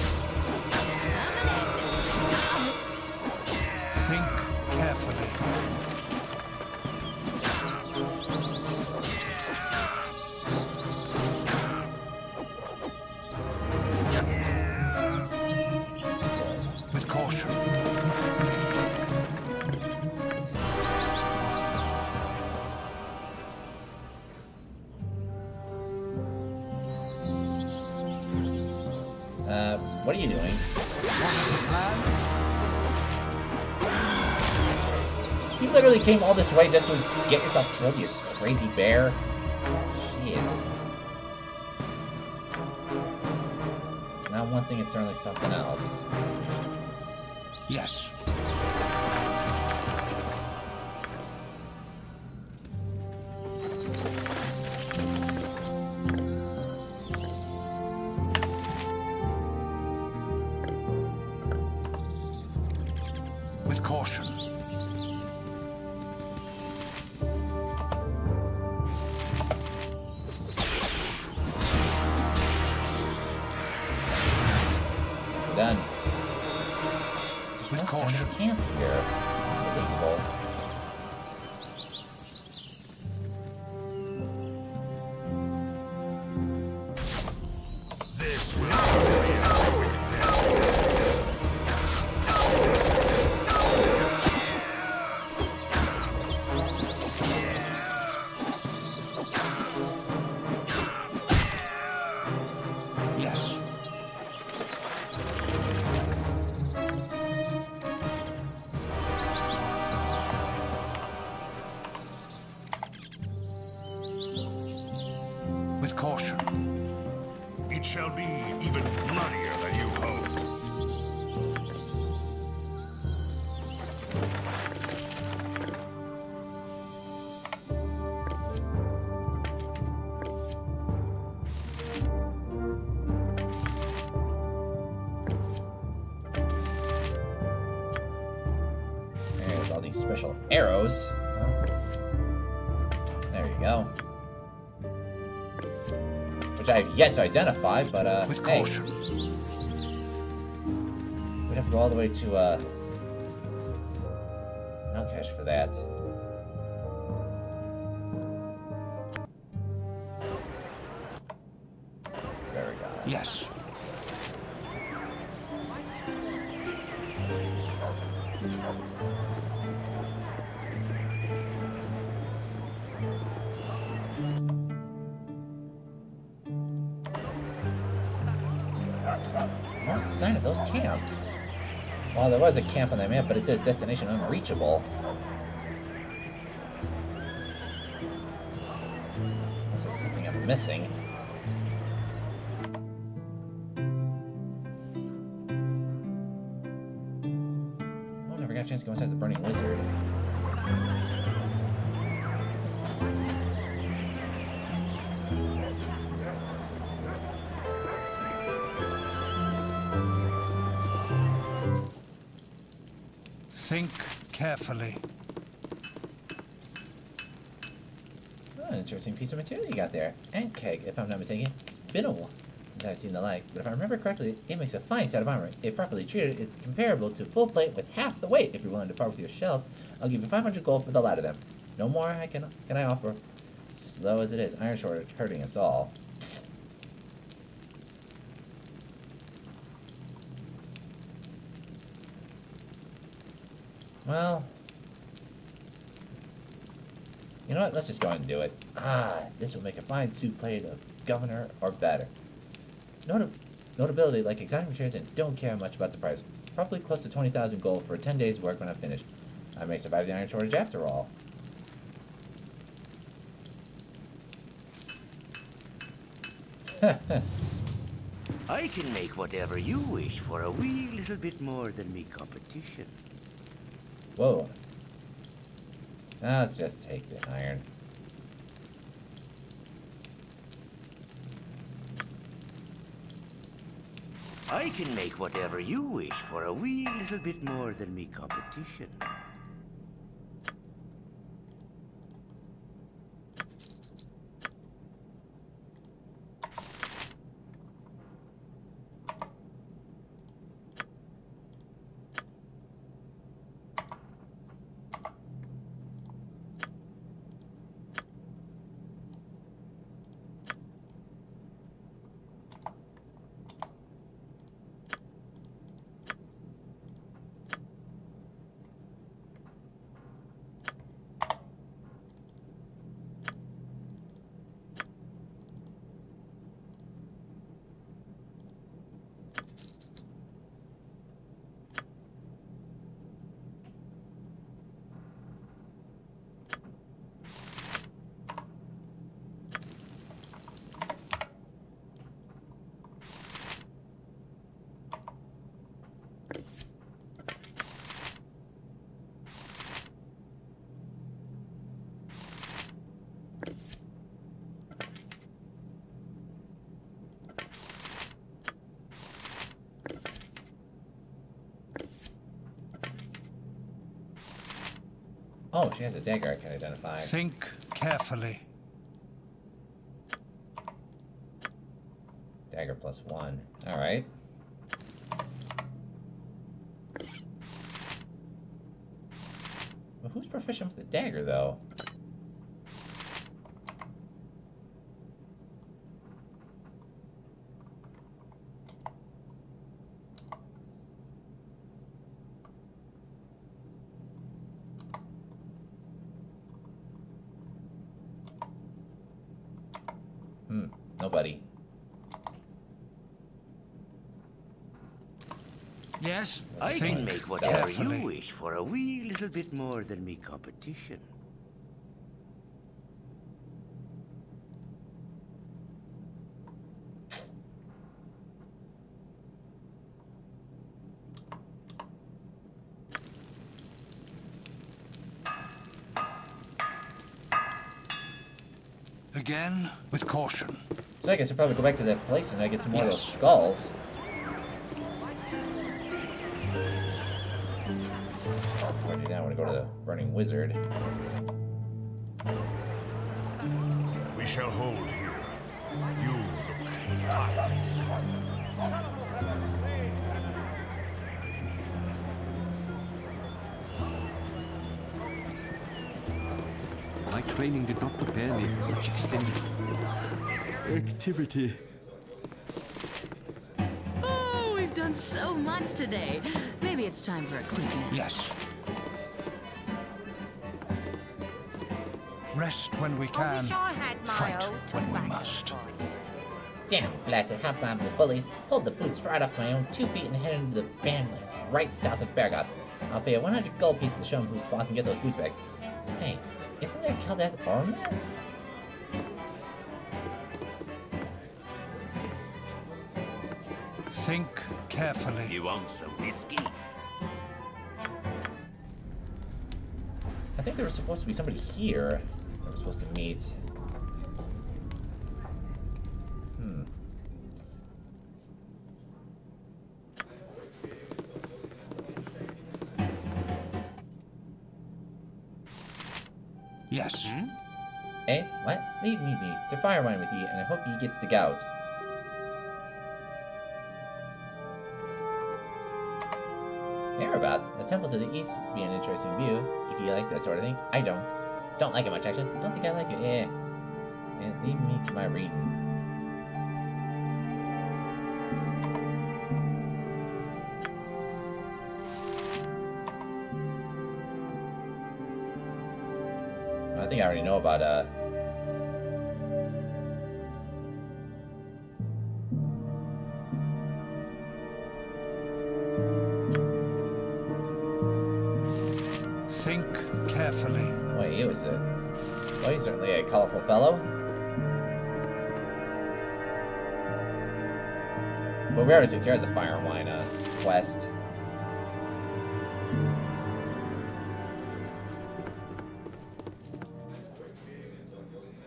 Think carefully. With caution. What are you doing? What is the plan? You literally came all this way just to get yourself killed, you crazy bear. Jeez. Not one thing, it's certainly something else. Yes. With caution. So done. There's no With sign of caution. a camp here. Unbelievable. This will not be a quick death. Yes. With caution. It shall be even bloodier than you hoped. There's all these special arrows. There you go. Which I have yet to identify, but With hey, caution. we'd have to go all the way to Melcash for that. There we go. Yes. No sign of those camps. Well, there was a camp on the map, but it says destination unreachable. This is something I'm missing. Oh, never got a chance to go inside the Burning Wizard. Think carefully. Oh, an interesting piece of material you got there. Ant keg, if I'm not mistaken. It's been a while since I've seen the like, but if I remember correctly, it makes a fine set of armor. If properly treated, it's comparable to full plate with half the weight. If you're willing to part with your shells, I'll give you 500 gold for the lot of them. No more can I offer. Slow as it is, iron shortage hurting us all. Well, you know what? Let's just go ahead and do it. Ah, this will make a fine soup plate of governor or better. Notability like exotic materials and don't care much about the price. Probably close to 20,000 gold for 10 days' work when I'm finished. I may survive the iron shortage after all. I can make whatever you wish for a wee little bit more than me competition. Whoa. I'll just take the iron. I can make whatever you wish for a wee little bit more than me competition. Oh, she has a dagger I can identify. Think carefully. Dagger +1. Alright. Well, who's proficient with the dagger, though? Nobody. Yes? I Think can make whatever carefully. you wish for a wee little bit more than me competition. Again, with caution. So I guess I'll probably go back to that place and I get some more of those skulls. Before I do that, I want to go to the Burning Wizard. We shall hold here. You look tired. My training did not prepare me for such extended activity. Oh, we've done so much today. Maybe it's time for a quick nap. Yes. Rest when we can, fight when we must. Damn, blasted hobgoblin bullies pulled the boots right off my own 2 feet and headed into the Bandlands, right south of Bergos. I'll pay a 100 gold piece to show him who's boss and get those boots back. Hey, isn't that Kaldeth Orman? Think carefully. You want some whiskey? I think there was supposed to be somebody here that was supposed to meet. Yes. Eh? What? Leave me be. To Firewine with you, and I hope he gets the gout. Thereabouts, a temple to the east would be an interesting view, if you like that sort of thing. I don't. Don't like it much, actually. Don't think I like it. Eh. Leave me to my reading. I think I already know about, Think carefully. Well, he was well, he's certainly a colorful fellow. But we already took care of the Firewine quest.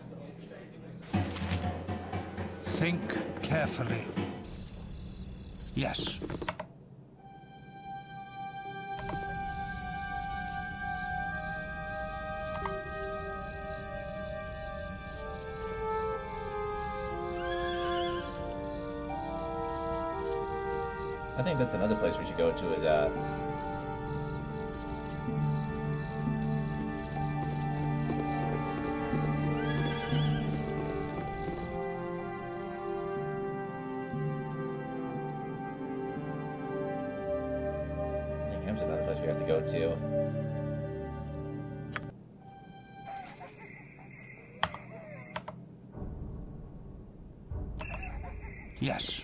Think carefully. Yes. I think that's another place we should go to is I think Ham's another place we have to go to. Yes.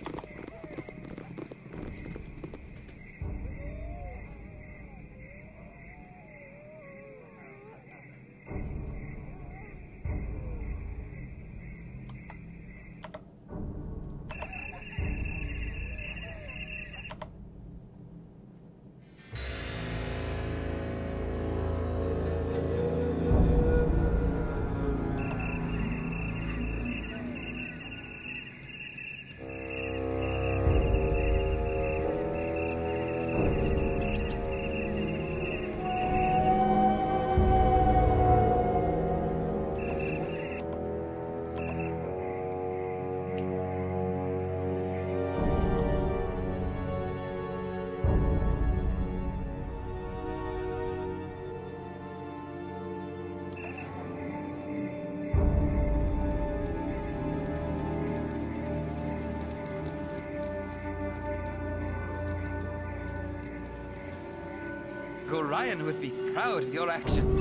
Ryan would be proud of your actions.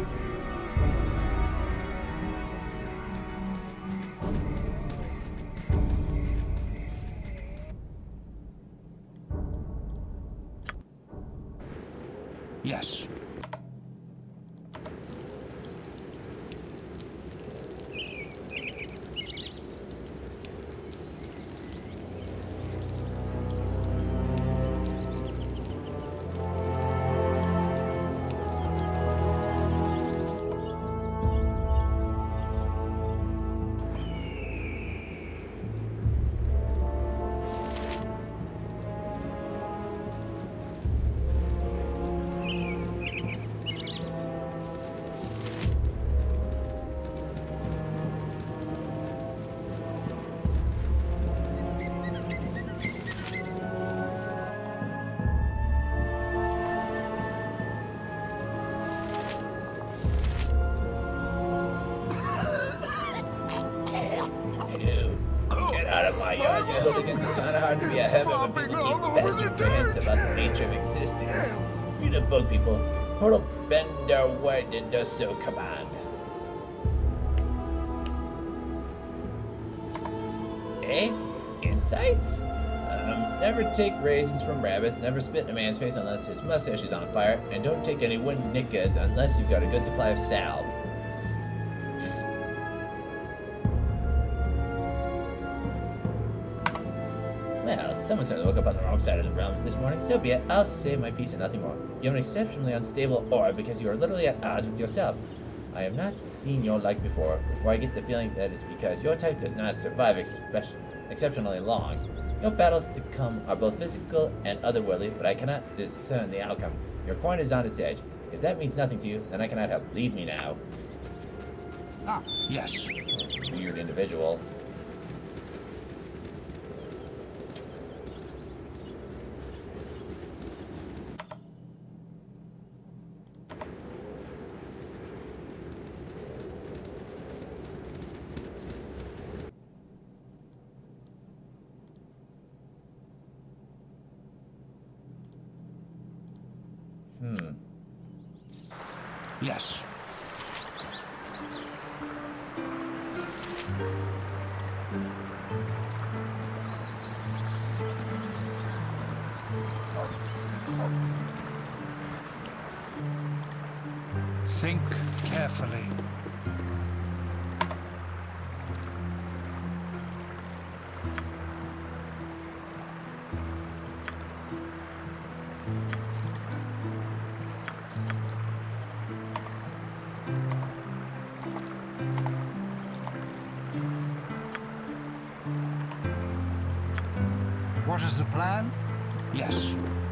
Yes. I don't think it's kind of hard to be a heaven when people keep bastard pants about the nature of existence. Read a book, people. Who'll bend their word and does so command. Eh? Insights? Never take raisins from rabbits, never spit in a man's face unless his mustache is on fire, and don't take any wooden knickas unless you've got a good supply of salve. Well, someone certainly woke up on the wrong side of the realms this morning, so be it. I'll say my piece and nothing more. You have an exceptionally unstable aura because you are literally at odds with yourself. I have not seen your like before I get the feeling that it's because your type does not survive exceptionally long. Your battles to come are both physical and otherworldly, but I cannot discern the outcome. Your coin is on its edge. If that means nothing to you, then I cannot help. Leave me now. Ah, yes. Weird individual. Yes. Think carefully. What is the plan? Yes.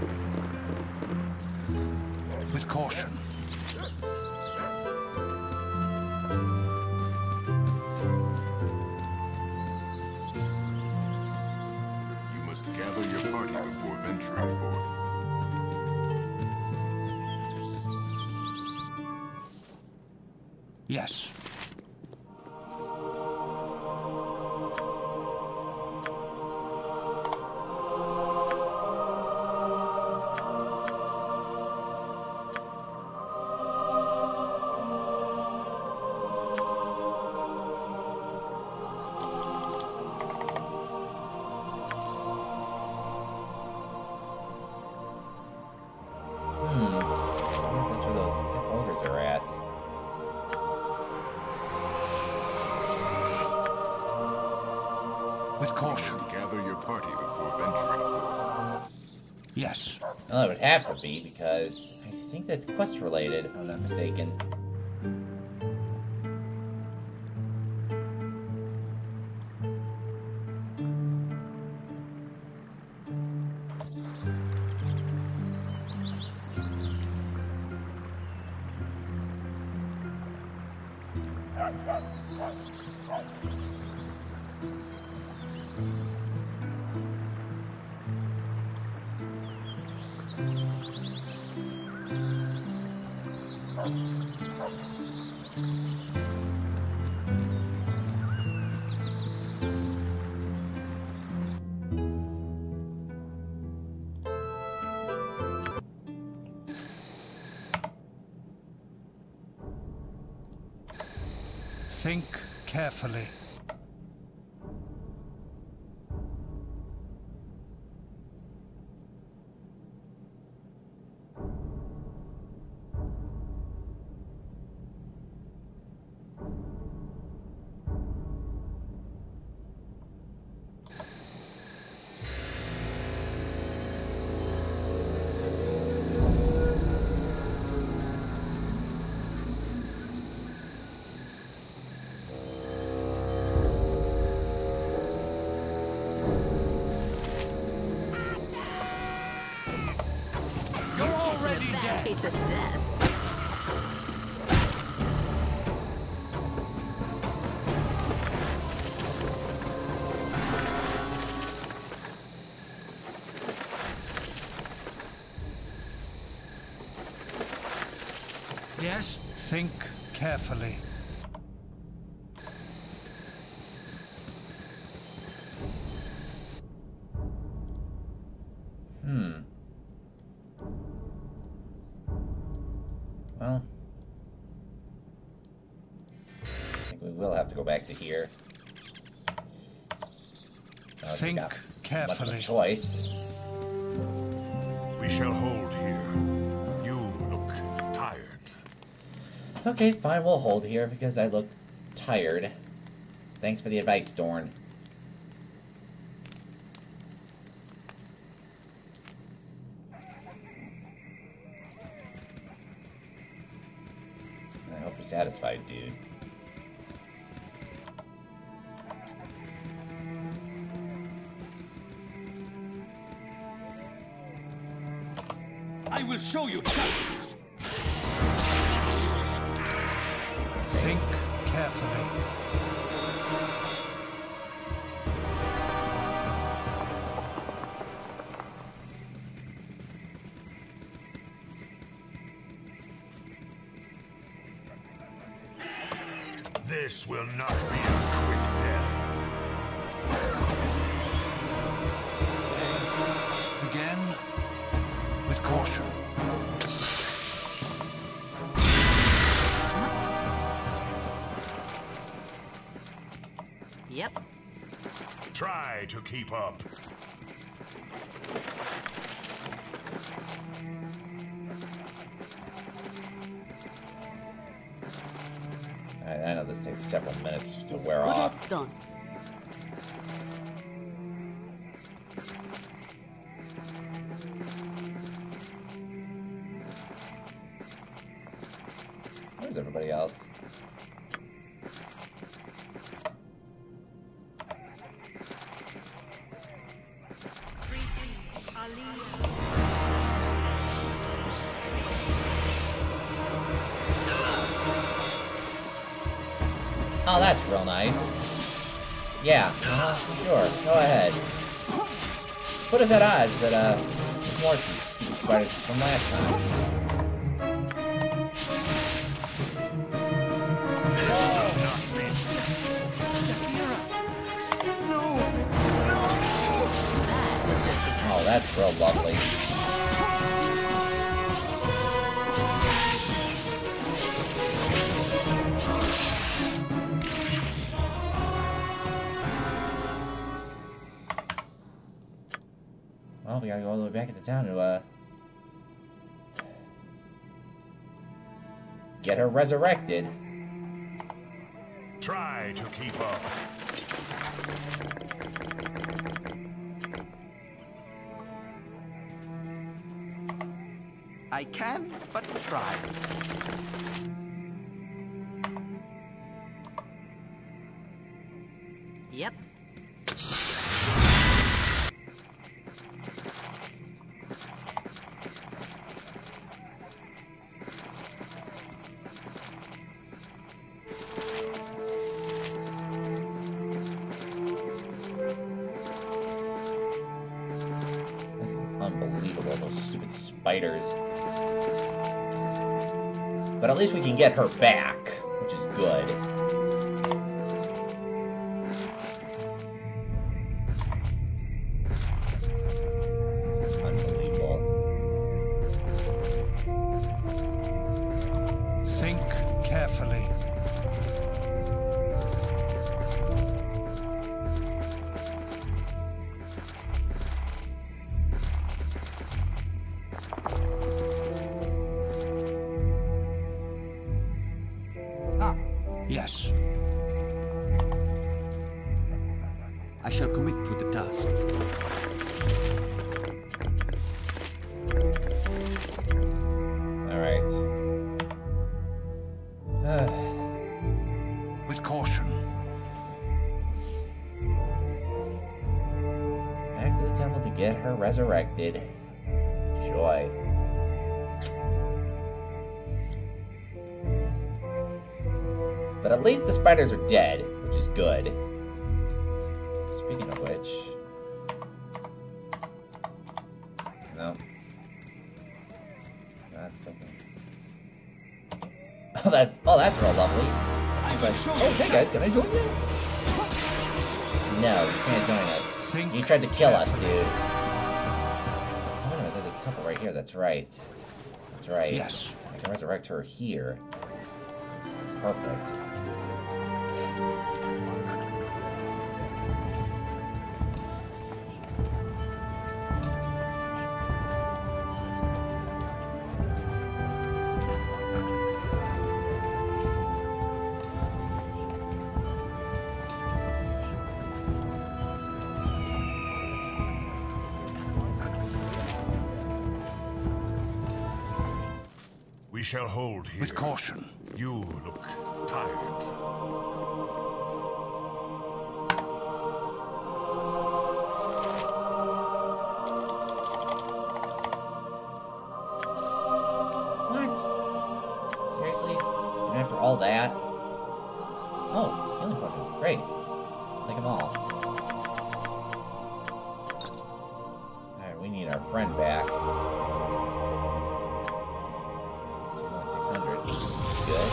With caution. You must gather your party before venturing forth. Yes. With caution. Gather your party before venturing forth. Yes. Well, it would have to be, because I think that's quest related, if I'm not mistaken. Think carefully. Case of death. Yes? Think carefully. Well, I think we will have to go back to here. Think carefully. Much of a choice. We shall hold here. You look tired. Okay, fine, we'll hold here because I look tired. Thanks for the advice, Dorn. I hope you're satisfied, dude. I will show you justice. Think carefully. This will not be a quick death. Again, with caution. Yep. Try to keep up. I know this takes several minutes to wear Good off. as done. Where's everybody else? Oh, that's real nice. Yeah, sure, go ahead. Put us at odds that, more of these stupid spiders from last time. Oh, that's real lovely. Well, we gotta go all the way back into town to, get her resurrected. Try to keep up. I can but try. Yep. This is unbelievable, those stupid spiders. But at least we can get her back, which is good. This is unbelievable. Think carefully. Yes. I shall commit to the task. Alright. With caution. Back to the temple to get her resurrected. Joy. But at least the spiders are dead, which is good. Speaking of which... No. That's something. Oh, that's real lovely. Oh, hey guys, can I join you? No, you can't join us. You tried to kill us, dude. Oh, no, there's a temple right here, that's right. That's right. Yes. I can resurrect her here. Perfect. We shall hold here. With caution. You look tired. What? Seriously? Even after all that? Oh, healing potions. Great. Take them all. Alright, we need our friend back. She's only 600. Good.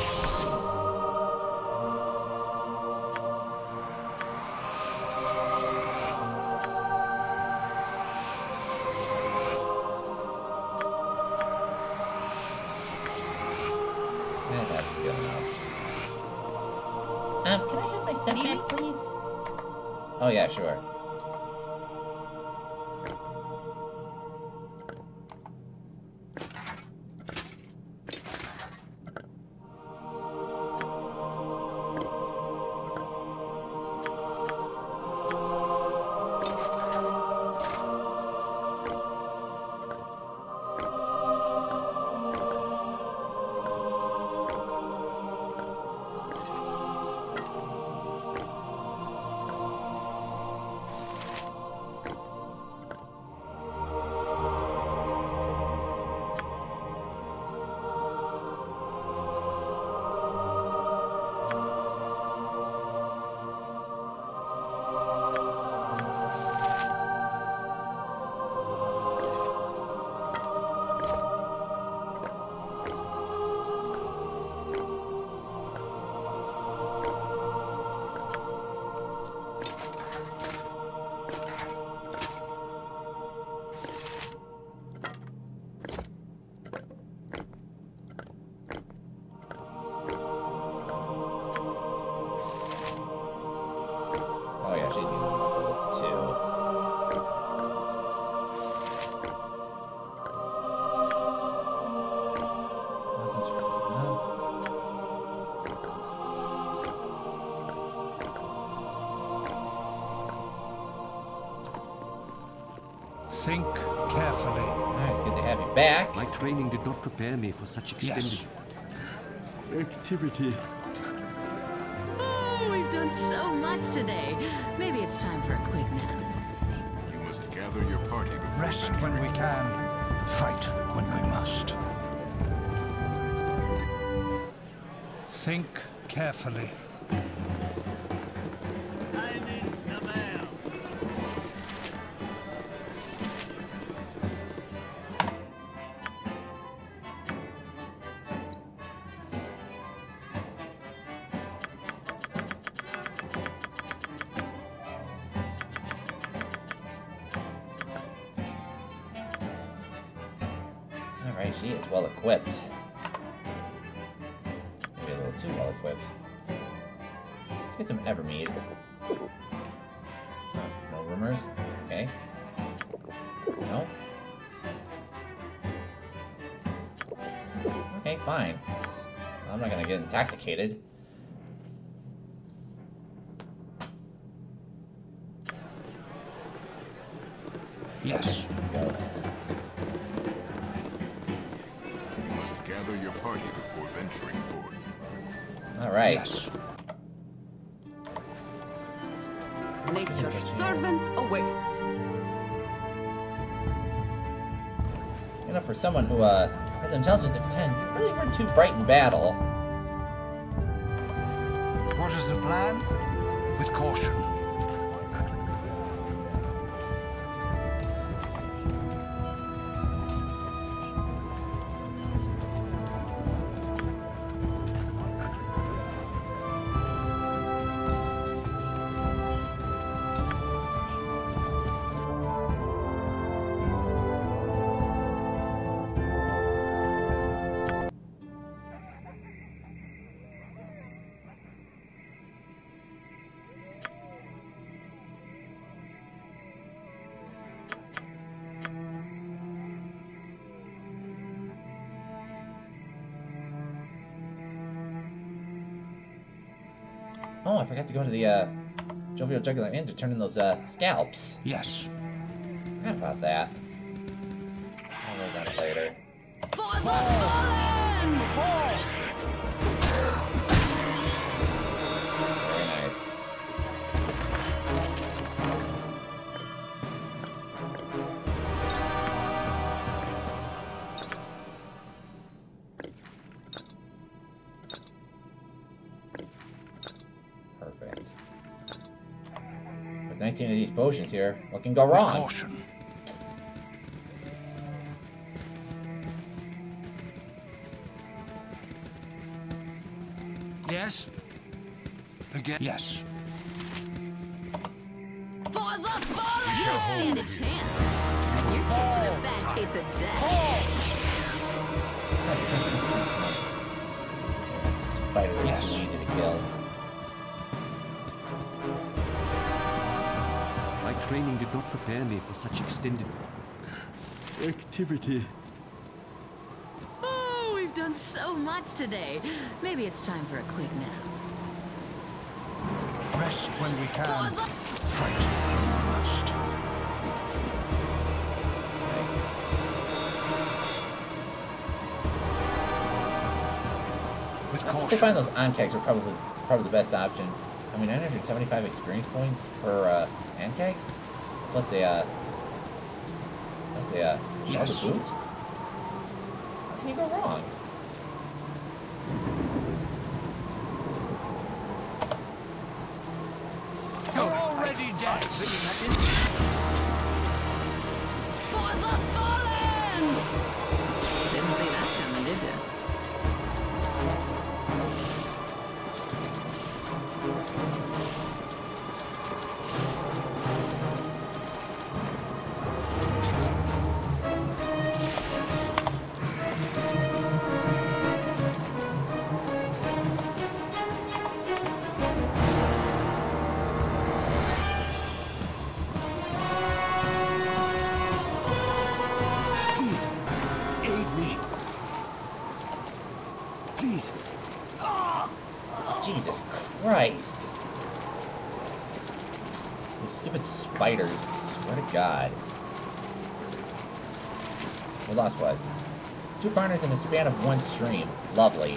Yeah, that's good enough. Can I have my stuff back, please? Oh, yeah, sure. Think carefully. Alright, it's good to have you back. My training did not prepare me for such extended activity. Oh, we've done so much today. Maybe it's time for a quick nap. You must gather your party before Rest when we can, fight when we must. Think carefully. Alright, she is well equipped. Maybe a little too well equipped. Let's get some Evermead. No rumors? Okay. No? Okay, fine. I'm not gonna get intoxicated. Yes. Let's go. You must gather your party before venturing forth. Alright. Yes. Nature's servant awaits. You know, for someone who has an intelligence of 10, you really weren't too bright in battle. What is the plan? With caution. Oh, I forgot to go to the Jovial Jugular Inn to turn in those scalps. Yes. Forgot about that. I'll worry about it later. For the fallen! Very nice. Perfect. With 19 of these potions here, what can go wrong? Caution. Yes. Again. Yes. For the fallen! You don't stand a chance. You're catching a bad case of death. Spider is Yes. too easy to kill. My training did not prepare me for such extended activity. Oh, we've done so much today. Maybe it's time for a quick nap. Rest when we can, For the... fight when we must. With I was caution. they find those Ankeks are probably the best option. I mean, 975 experience points per Ankek, plus the Yes. Shoulder Boot. How can you go wrong? You're already dead. For the fallen! Didn't see that coming, did you? Please, aid me. Please. Jesus Christ! Those stupid spiders, I swear to God. We lost what? 2 partners in the span of 1 stream. Lovely.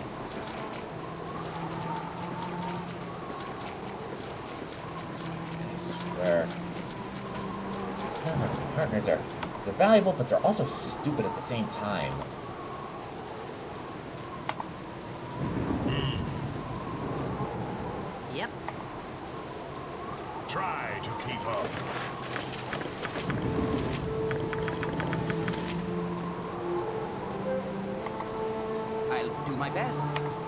I swear. Partners are... They're valuable, but they're also stupid at the same time. Yep. Try to keep up. I'll do my best.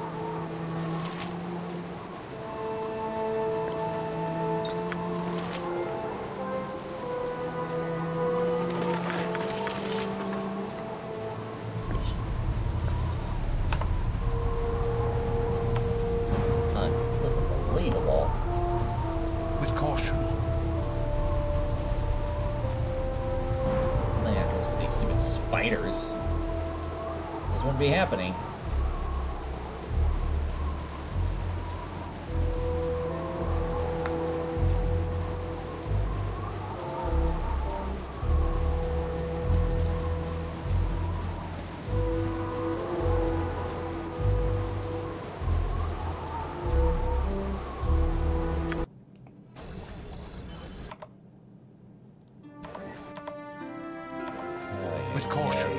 Unbelievable. With caution. Man, those are these stupid spiders. This wouldn't be happening. With caution.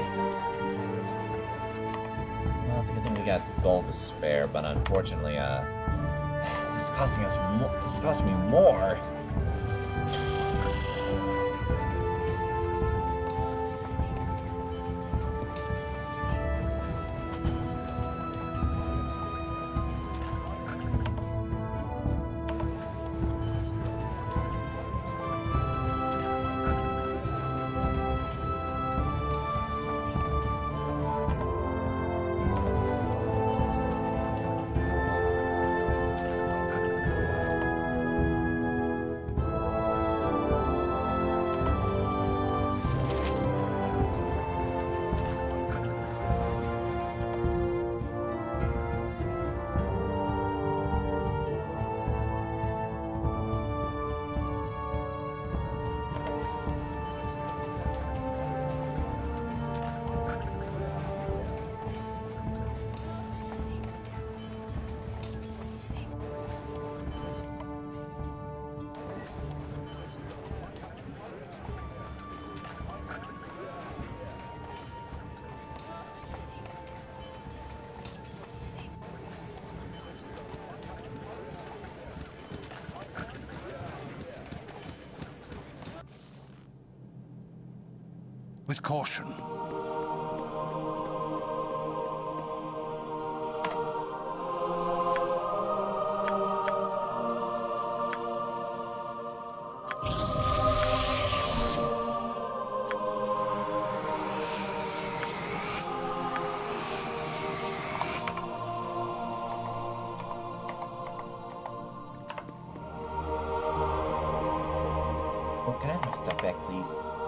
Well, it's a good thing we got gold to spare, but unfortunately, this is costing us more. This is costing me more. With caution. Oh, can I have my stuff back, please?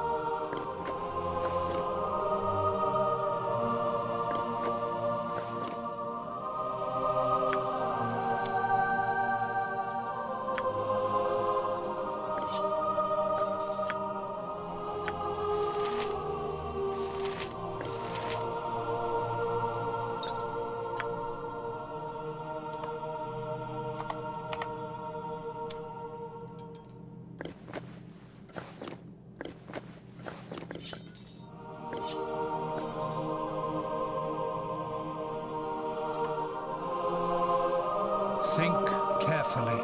Think carefully.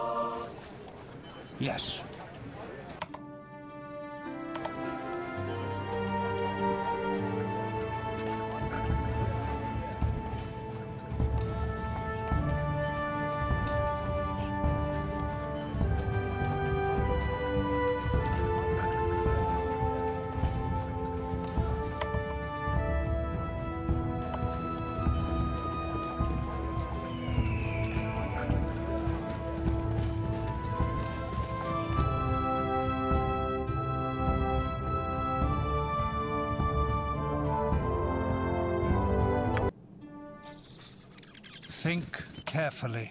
Yes. Think carefully.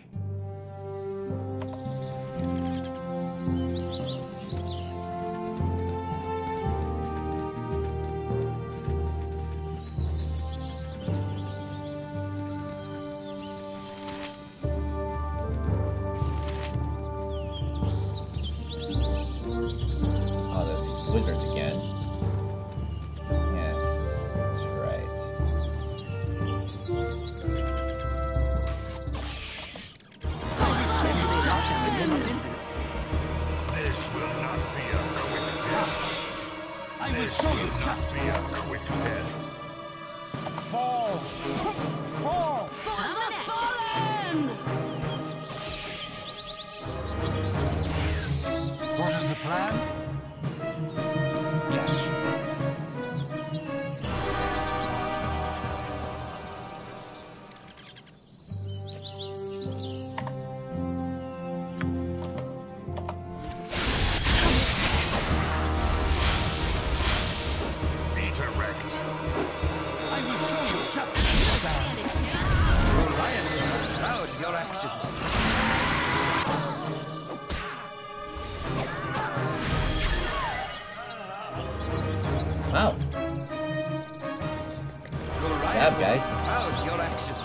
job, guys. Proud of your actions.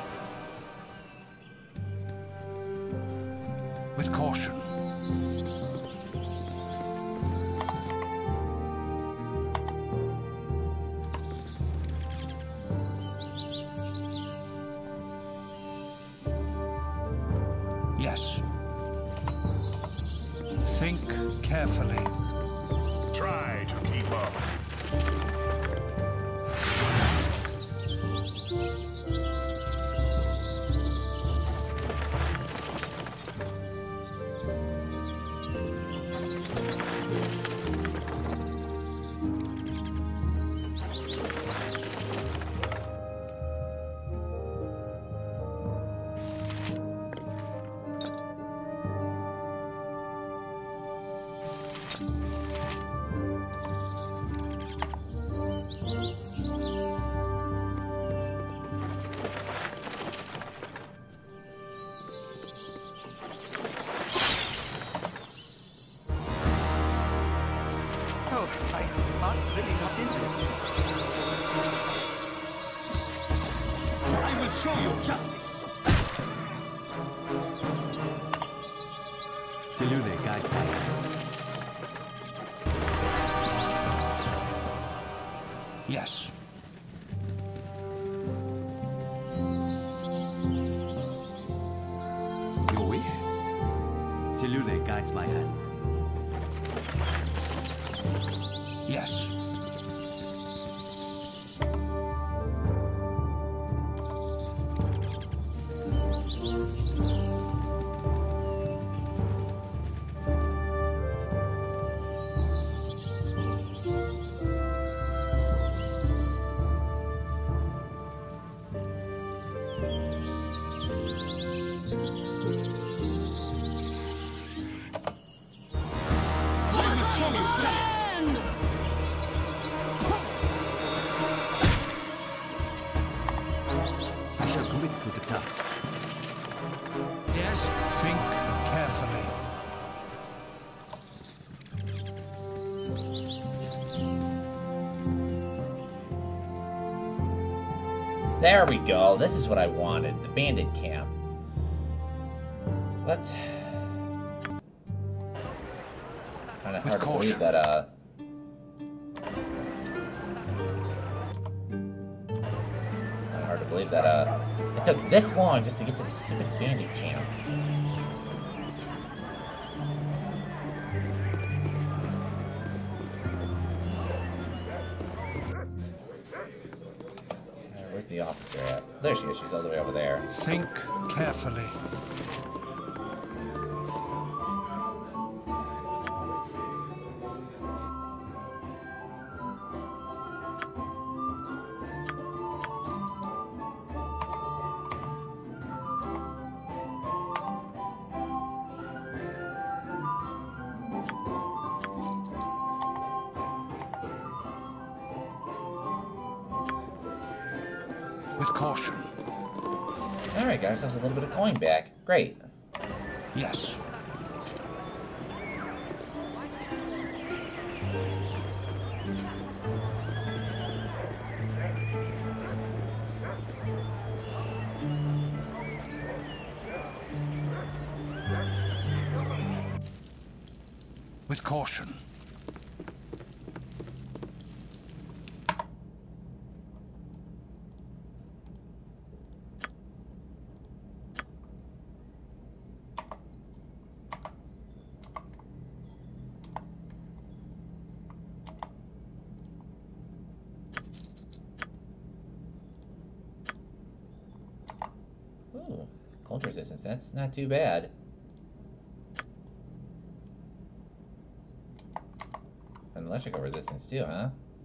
With caution. Yes. Think carefully. Try to keep up. Oh, my heart's really not in this. I will show you justice. Selude guides my hand. Yes. Your wish? Selude guides my hand. Yes. You don't stand a chance. I shall commit to the task. Yes. Think carefully. There we go. This is what I wanted. The bandit camp. But kind of hard to believe that it took this long just to get to the stupid bandit camp. Where's the officer at? There she is. She's all the way over there. Think carefully. With caution. Alright, got ourselves a little bit of coin back. Great. Yes. With caution. Ooh, cold resistance. That's not too bad. And electrical resistance too, huh?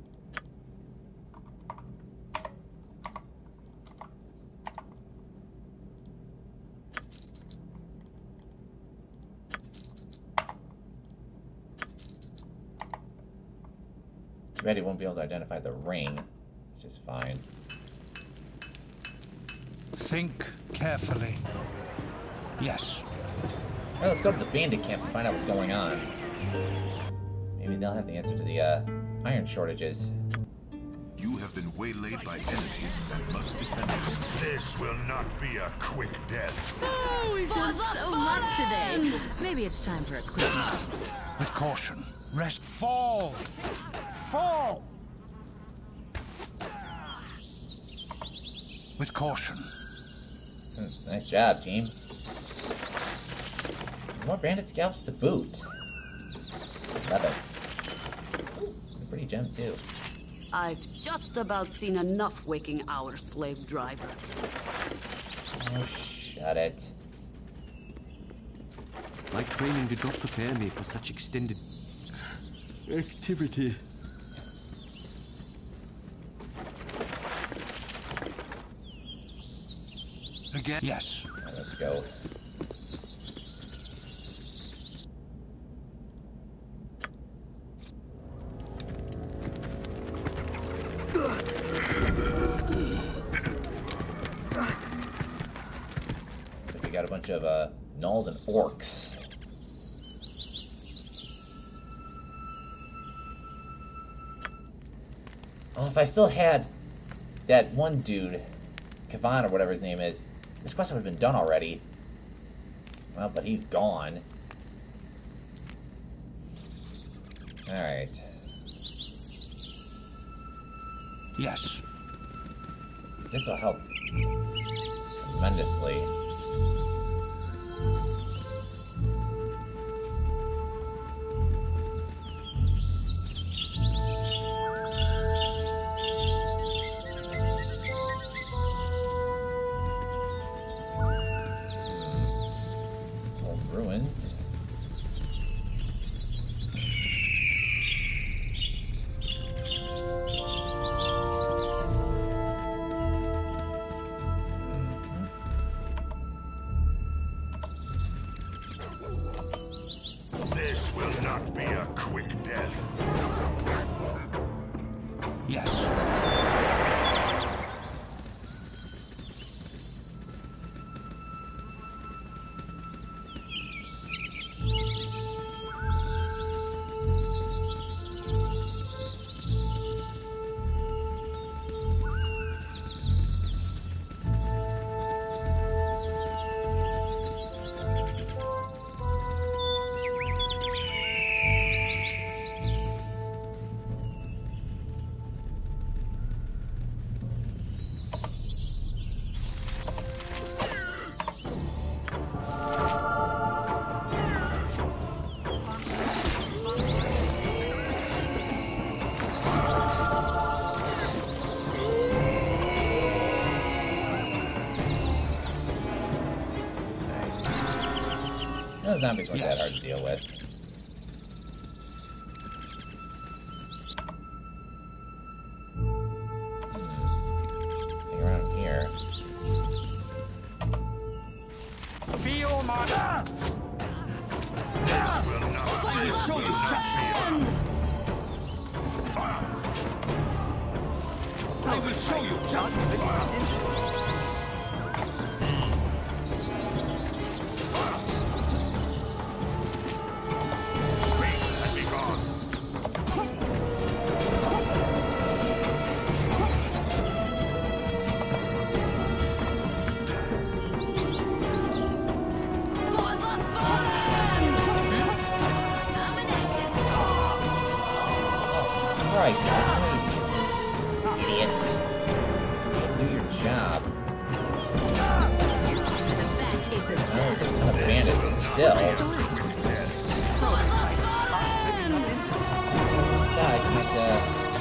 Too bad he won't be able to identify the ring, which is fine. Think carefully. Yes. Well, let's go to the bandit camp and find out what's going on. Maybe they'll have the answer to the iron shortages. You have been waylaid by enemies and must defend it. This will not be a quick death. Oh, we've done so much today. Maybe it's time for a quick nap. With caution. Rest. Fall! Fall! With caution. Nice job, team. More bandit scalps to boot. Love it. Ooh, a pretty gem, too. I've just about seen enough waking our slave driver. Oh, shut it. My training did not prepare me for such extended activity. Again? Yes. Right, let's go. So we got a bunch of gnolls and orcs. Oh, if I still had that one dude, Kavan or whatever his name is, this quest would have been done already. Well, but he's gone. Alright. Yes. This will help tremendously. Old ruins. This will not be a quick death. Yes. Those zombies weren't that hard to deal with. Hang around here. Feel my... This will not I will show you justice. I will show you justice. Christ, idiots. Do your job. There's a ton of bandits, but still. Side can't,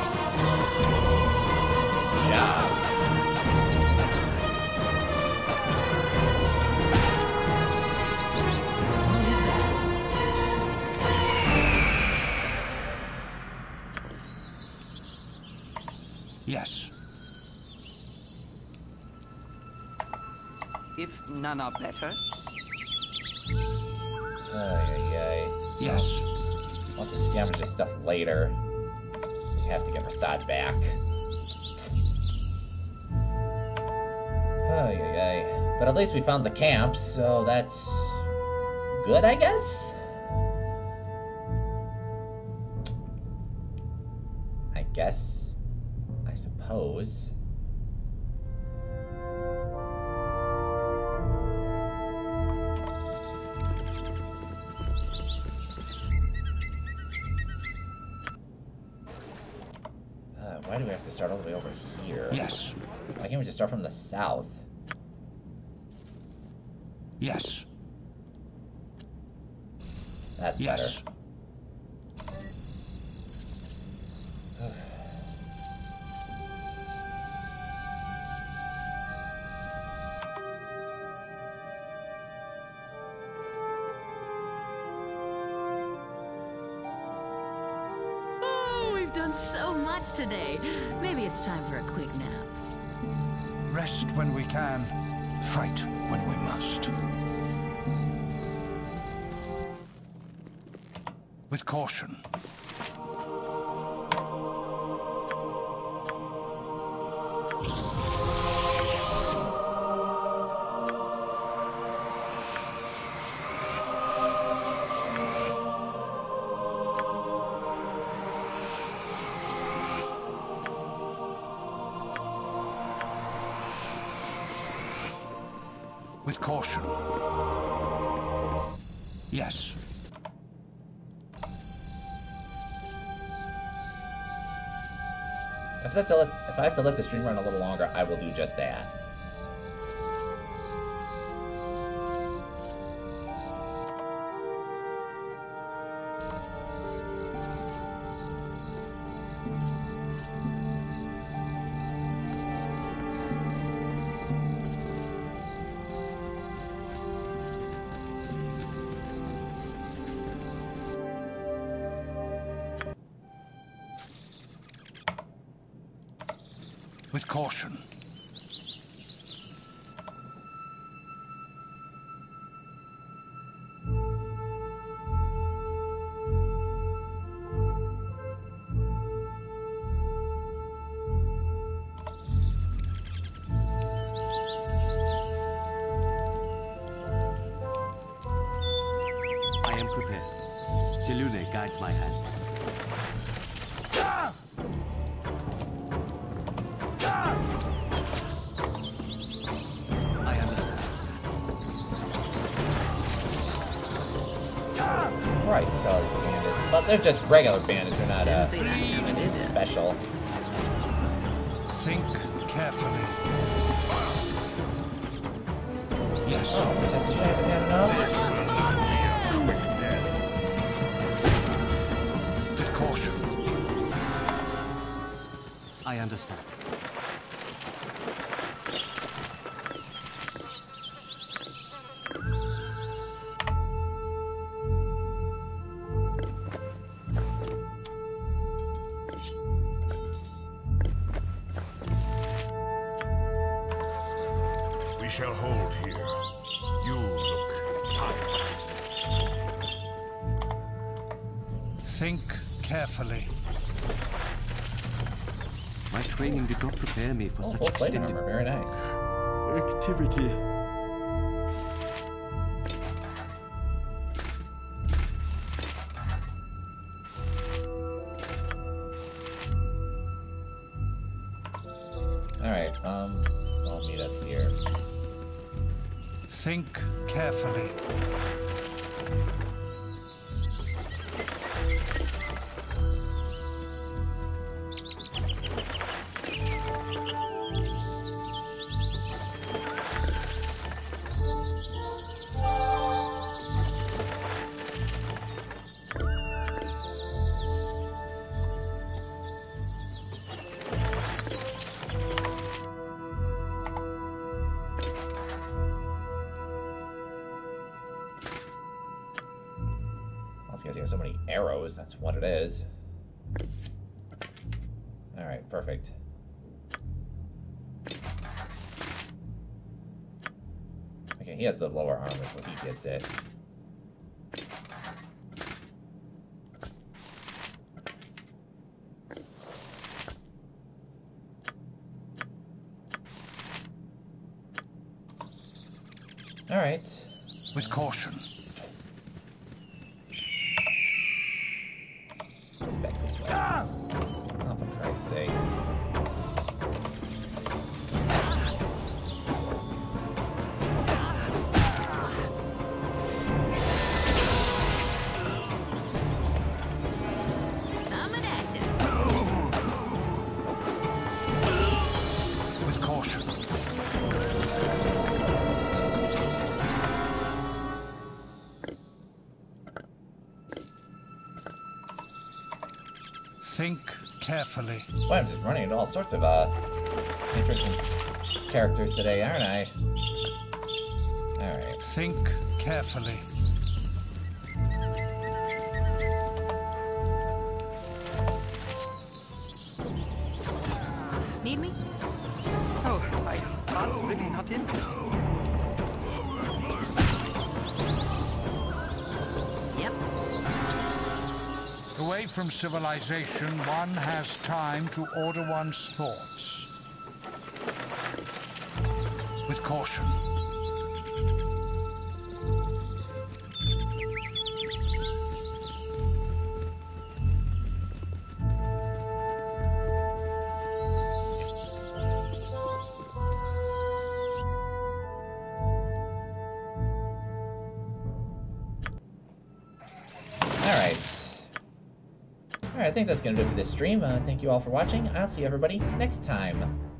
job. Yes. If none are better. Yes. I'll have to scavenge this stuff later. We have to get Rasad back. But at least we found the camp, so that's good, I guess? I suppose. hose. Why do we have to start all the way over here? Yes. Why can't we just start from the south? Yes. That's yes. better. Done so much today. Maybe it's time for a quick nap. Rest when we can, fight when we must. With caution. With caution. Yes. If I have to let the stream run a little longer, I will do just that. With caution. I am prepared. Selune guides my hand. I understand. Christ, I thought it was bandits. But they're just regular bandits, they're not special. Think carefully. Yes. Oh, is that the enough? With caution. I understand. We shall hold here. You look tired. Think carefully. My training did not prepare me for such Full plate extended armor, very nice. activity. Alright, I'll meet up here. Think carefully. These guys got so many arrows, that's what it is. Alright, perfect. Okay, he has the lower armor, so he gets it. Alright. With caution. Back this way. Oh, for Christ's sake. Think carefully. Boy, I'm just running into all sorts of interesting characters today, aren't I? Alright. Think carefully. Need me? Oh, I was really not interested. Yep. Away from civilization, one has time to order one's thoughts. With caution. Alright, I think that's going to do it for this stream. Thank you all for watching. I'll see everybody next time.